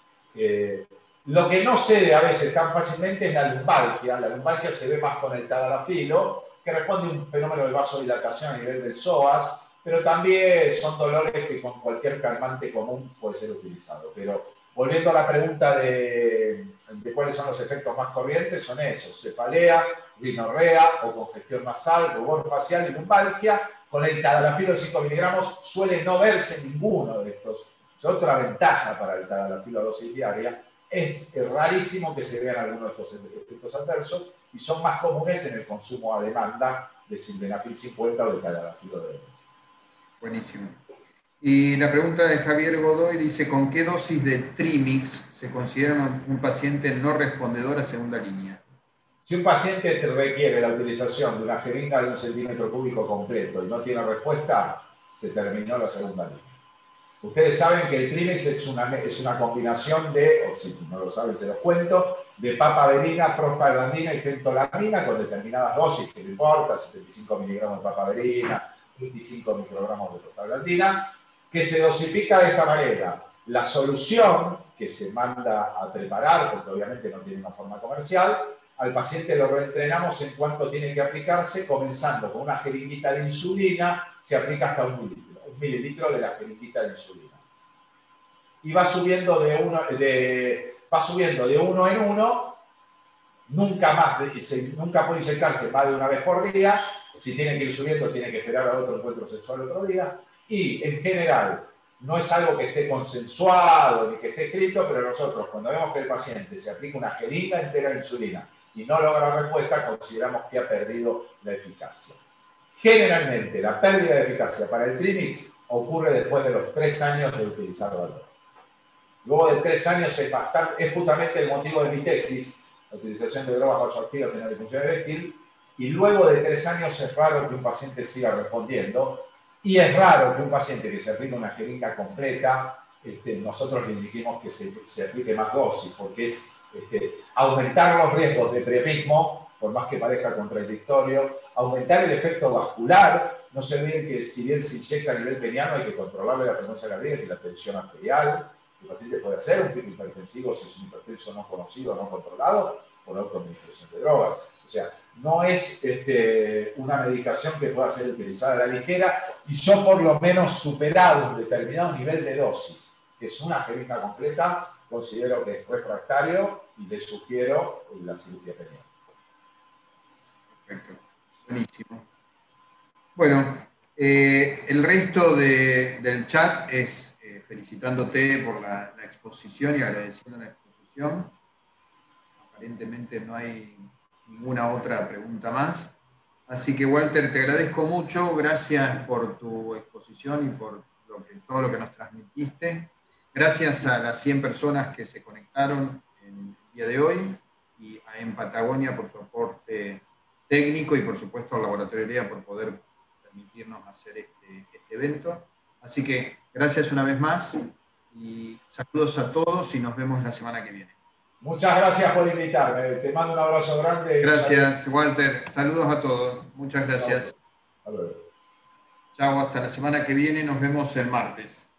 Lo que no cede a veces tan fácilmente es la lumbalgia. La lumbalgia se ve más con el tadalafilo, que responde a un fenómeno de vasodilatación a nivel del psoas, pero también son dolores que con cualquier calmante común puede ser utilizado. Pero volviendo a la pregunta de cuáles son los efectos más corrientes, son esos: cefalea, rinorrea o congestión nasal, rubor facial y lumbalgia. Con el tadalafilo de 5 miligramos suele no verse ninguno de estos. Es otra ventaja para el tadalafilo a dosis diaria. Es rarísimo que se vean algunos de estos efectos adversos y son más comunes en el consumo a demanda de sildenafil 50 o de tadalafilo de... Buenísimo. Y la pregunta de Javier Godoy dice, ¿con qué dosis de Trimix se considera un paciente no respondedor a segunda línea? Si un paciente te requiere la utilización de una jeringa de 1 centímetro cúbico completo y no tiene respuesta, se terminó la segunda línea. Ustedes saben que el Trimix es una combinación de, o si no lo saben se los cuento, de papaverina, prostaglandina y fentolamina con determinadas dosis, que no importa, 75 miligramos de papaverina, 25 microgramos de prostaglandina, que se dosifica de esta manera. La solución que se manda a preparar, porque obviamente no tiene una forma comercial, al paciente lo reentrenamos en cuánto tiene que aplicarse, comenzando con una jeringuita de insulina, se aplica hasta 1 mililitro de la jeringuita de insulina. Y va subiendo de uno en uno, nunca puede inyectarse más de una vez por día. Si tiene que ir subiendo, tiene que esperar a otro encuentro sexual otro día. Y en general, no es algo que esté consensuado ni que esté escrito, pero nosotros, cuando vemos que el paciente se aplica una jeringa entera de insulina y no logra respuesta, consideramos que ha perdido la eficacia. Generalmente, la pérdida de eficacia para el Trimix ocurre después de los 3 años de utilizar valor. Luego de 3 años es justamente el motivo de mi tesis, la utilización de drogas vasoactivas en la disfunción eréctil, y luego de 3 años es raro que un paciente siga respondiendo, y es raro que un paciente que se aplique una jeringa completa, nosotros le indiquemos que se aplique más dosis, porque es aumentar los riesgos de priapismo, por más que parezca contradictorio, aumentar el efecto vascular. No se olviden que si bien se inyecta a nivel peniano, hay que controlarle la frecuencia cardíaca y la tensión arterial. El paciente puede hacer un pico hipertensivo si es un hipertenso no conocido, no controlado, por autoadministración de drogas. O sea, no es una medicación que pueda ser utilizada a la ligera, y yo por lo menos superado un determinado nivel de dosis, que es una jeringa completa, considero que es refractario y le sugiero la cirugía peniana. Perfecto, buenísimo. Bueno, el resto del chat es felicitándote por la exposición y agradeciendo la exposición. Aparentemente no hay ninguna otra pregunta más. Así que, Walter, te agradezco mucho. Gracias por tu exposición y por todo lo que nos transmitiste. Gracias a las 100 personas que se conectaron el día de hoy y en Patagonia por su aporte técnico y, por supuesto, al Laboratorio LEA por poder permitirnos hacer este evento. Así que gracias una vez más y saludos a todos y nos vemos la semana que viene. Muchas gracias por invitarme. Te mando un abrazo grande. Gracias, Walter. Saludos a todos. Muchas gracias. Hasta luego. Chao, hasta la semana que viene. Nos vemos el martes.